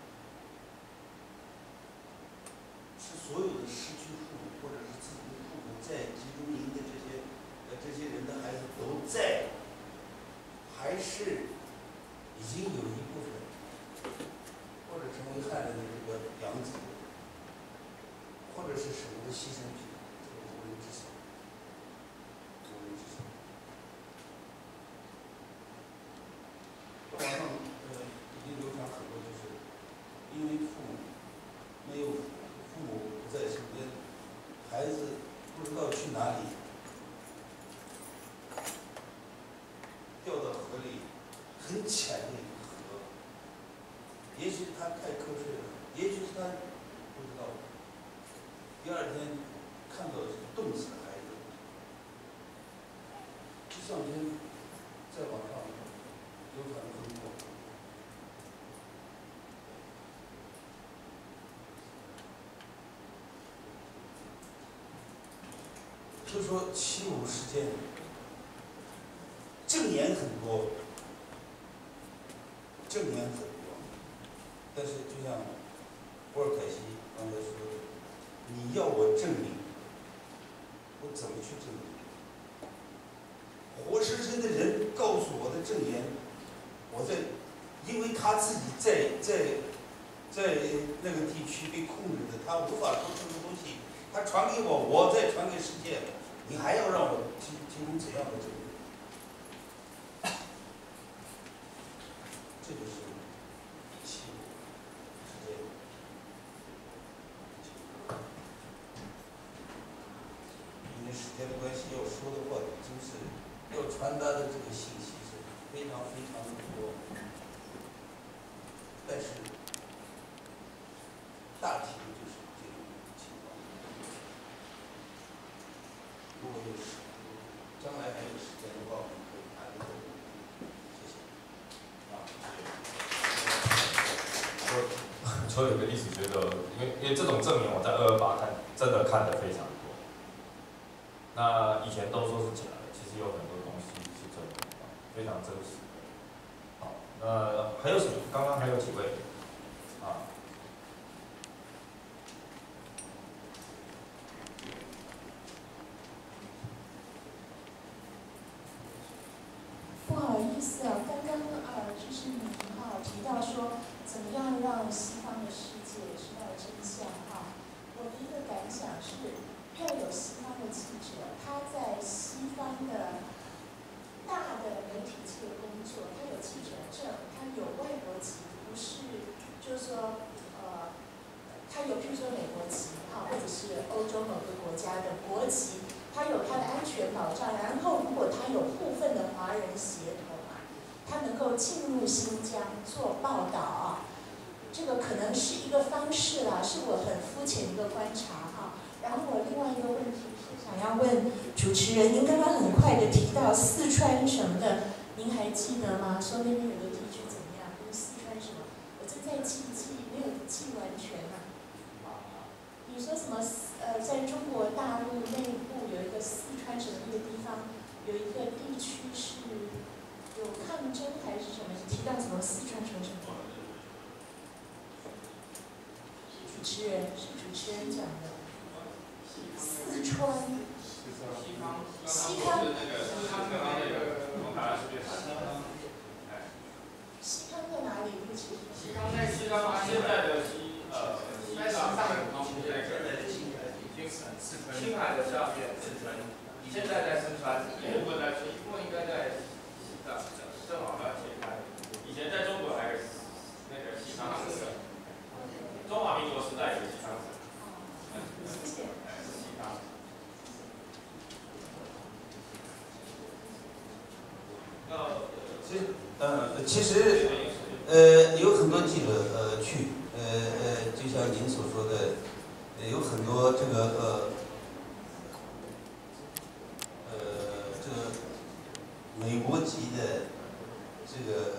是所有的失去父母，或者是自己的父母在集中营的这些人的孩子都在，还是已经有一部分或者成为汉人的这个养子，或者是什么的牺牲品，这个无人知晓，无人知晓。网上已经流传很多，就是因为父母没有父母不在身边，孩子不知道去哪里，掉到河里，很浅的一个河，也许他太瞌睡了，也许是他不知道。第二天看到的是冻死的孩子，这相片在网上流传得很广。所以说7·5事件正言很多，正言很多，但是就像博尔凯西刚才说的，你要我证明，我怎么去证明？活生生的人告诉我的证言，我在，因为他自己在那个地区被控制的，他无法说出的东西，他传给我，我再传给世界，你还要让我提供怎样的证明？这就是7·5事件。因为时间的关系，要说的话，真是要传达的这个信息是非常非常的多，但是大体的就是这种情况。如果将来还有时间的话，我们可以谈这个。谢谢。 除了有个历史学者，因为这种证明我在228真的看得非常多。那以前都说是假的，其实有很多东西是真的，非常真实的。好，那还有什么？刚刚还有几位？啊。 不好意思啊，刚刚就是你提到说怎么样让西方的世界知道真相哈。我的一个感想是，要有西方的记者，他在西方的大的媒体界工作，他有记者证，他有外国籍，不是就是说他有譬如说美国籍或者是欧洲某个国家的国籍。他有他的安全保障，然后如果他有部分的华人协同他能够进入新疆做报道这个可能是一个方式啦，是我很肤浅的一个观察然后我另外一个问题是想要问主持人，您刚刚很快的提到四川什么的，您还记得吗？说那边有个地区怎么样？跟四川什么？我正在记，没有记完全你说什么？在中国大陆内部有一个四川省那个地方，有一个地区是有抗争还是什么？提到什么四川什么什么？主持人是主持人讲的。四川。西康。西康在哪里？对不起。 西康在西康现在的在上青海的下面，现在在四川，一部分在一部分应该在西藏，正好要切开。以前在中国还有那个西康省，中华民国时代有西康省。 谢谢。 西康。 其实有很多记者去，就像您所说的，有很多这个这个美国籍的这个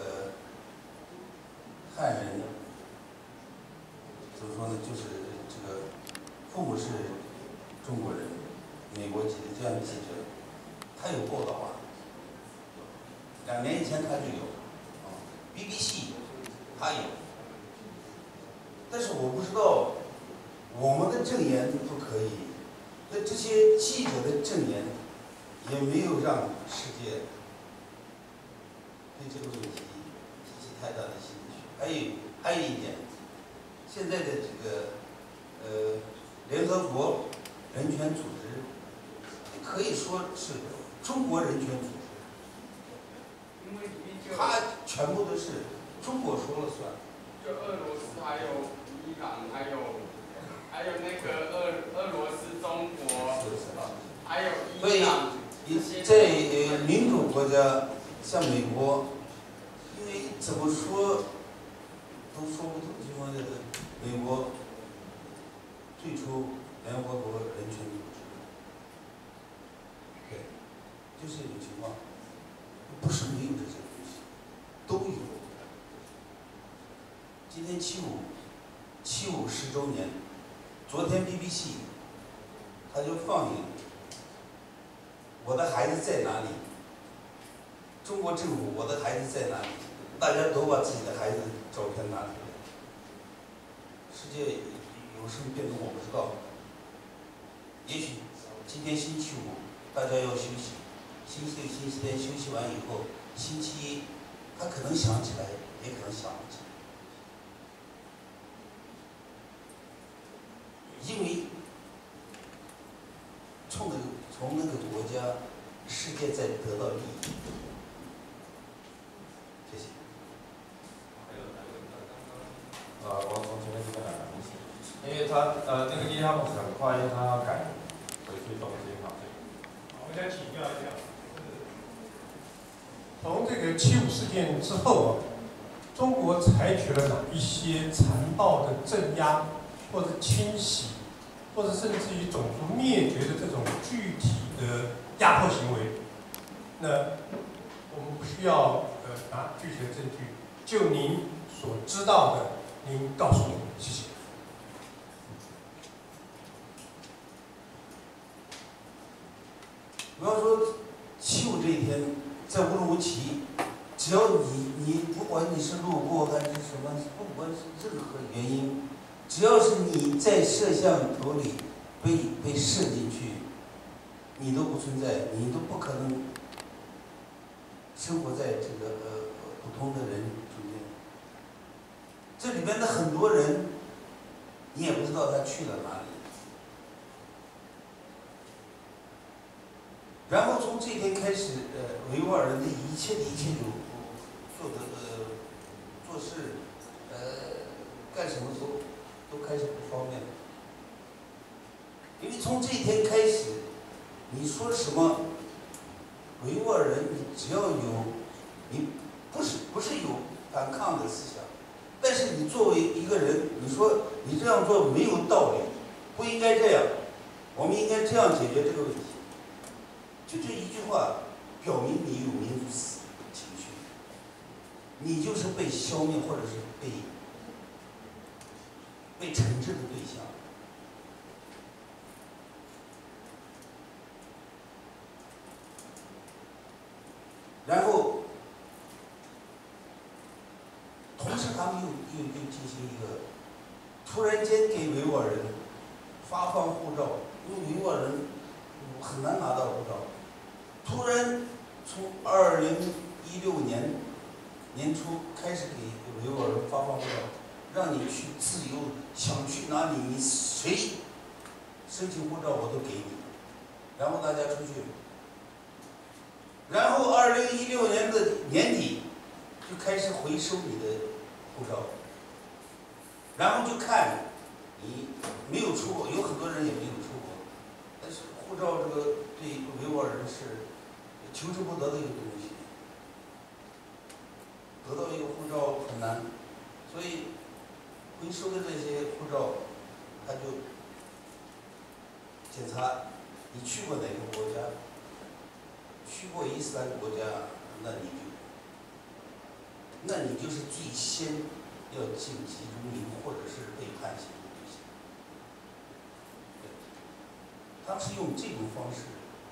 汉人，怎么说呢？就是这个父母是中国人，美国籍的这样的记者，他有报道啊。2年以前他就有，BBC 他有，但是我不知道我们的证言不可以，那这些记者的证言也没有让世界对这个问题提起太大的兴趣。还有一点，现在的这个联合国人权组织可以说是中国人权组织。他全部都是中国说了算， 就俄罗斯还有伊朗，还有那个俄罗斯、中国，还有伊朗。 在民主国家，像美国，因为怎么说都说不通，就说美国最初联合国人权组织，对，就是这种情况，不是没有这些。都有。今天7·510周年，昨天 BBC 他就放映《我的孩子在哪里》，中国政府我的孩子在哪里？大家都把自己的孩子照片拿出来。世界有什么变动我不知道，也许今天星期5大家要休息，星期6、星期天休息完以后，星期1。他可能想起来，也可能想不起来，因为从那个国家，世界在得到利益。谢谢。 我从前面这边来，因为他那个伊他们很快，因为他要赶回去东京嘛。 我想请教一下。从这个7·5事件之后啊，中国采取了哪一些残暴的镇压，或者清洗，或者甚至于种族灭绝的这种具体的压迫行为？那我们不需要拿具体的证据，就您所知道的，您告诉我们，谢谢。 比方说7·5这一天。在乌鲁木齐，只要你不管你是路过还是什么，不管是任何原因，只要是你在摄像头里被摄进去，你都不存在，你都不可能生活在这个普通的人中间。这里边的很多人，你也不知道他去了哪里。然后从这天开始，维吾尔人的一切做事，干什么都开始不方便了。因为从这一天开始，你说什么维吾尔人，你只要你不是有反抗的思想，但是你作为一个人，你说你这样做没有道理，不应该这样，我们应该这样解决这个问题。就这一句话，表明你有民族死情绪，你就是被消灭或者是被惩治的对象。然后，同时他们又进行一个，突然间给维吾尔人发放护照，因为维吾尔人很难拿到护照。突然从2016年年初开始给维吾尔人发放护照，让你去自由，想去哪里你谁申请护照我都给你，然后大家出去，然后2016年的年底就开始回收你的护照，然后就看你没有出国，有很多人也没有出国，但是护照这个对维吾尔人是求之不得的一个东西，得到一个护照很难。 他就检查你去过哪个国家，去过伊斯兰国家，那你就是最先要进集中营或者是被判刑的对象。他是用这种方式，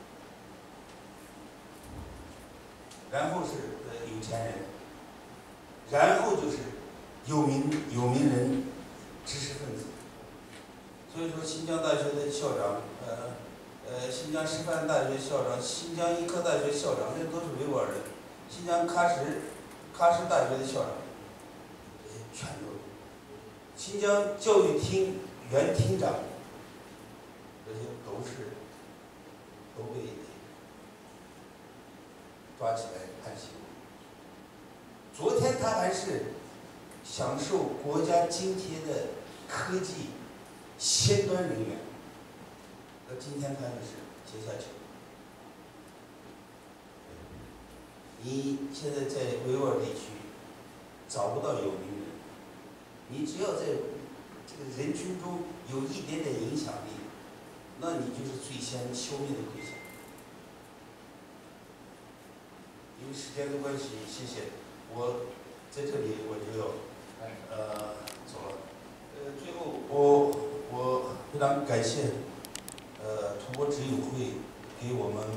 然后是有钱人，然后就是有名人、知识分子。所以说，新疆大学的校长，新疆师范大学校长、新疆医科大学校长，这都是维吾尔人。新疆喀什大学的校长，全都。新疆教育厅原厅长，这些都被抓起来判刑。昨天他还是享受国家津贴的科技先端人员，那今天他就是阶下囚。你现在在维吾尔地区找不到有名人，你只要在这个人群中有一点点影响力，那你就是最先消灭的对象。因为时间的关系，谢谢。我在这里我就要走了。最后我非常感谢中国执友会给我们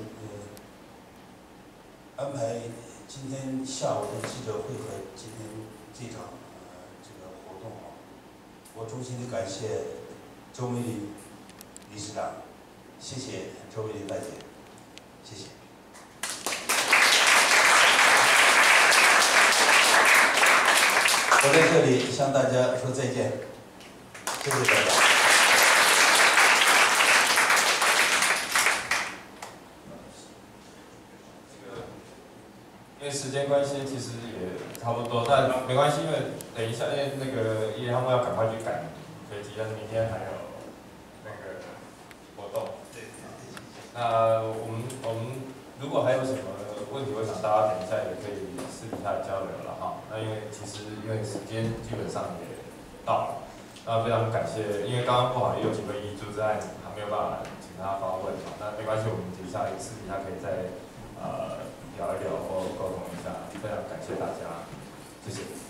安排今天下午的记者会和今天这场这个活动啊，我衷心的感谢周美玲理事长，谢谢周美玲大姐，谢谢。我在这里向大家说再见，谢谢大家。 因为时间关系，其实也差不多，但没关系，因为等一下，因为那个因为他们要赶快去赶飞机，但是明天还有那个活动。对。那我们如果还有什么问题，我想大家等一下也可以私底下交流了哈。那因为其实因为时间基本上也到了，那非常感谢，因为刚刚不好也有几位遗珠在还没有办法请大家发问嘛，那没关系，我们私底下可以再聊一聊或沟通一下，非常感谢大家，谢谢。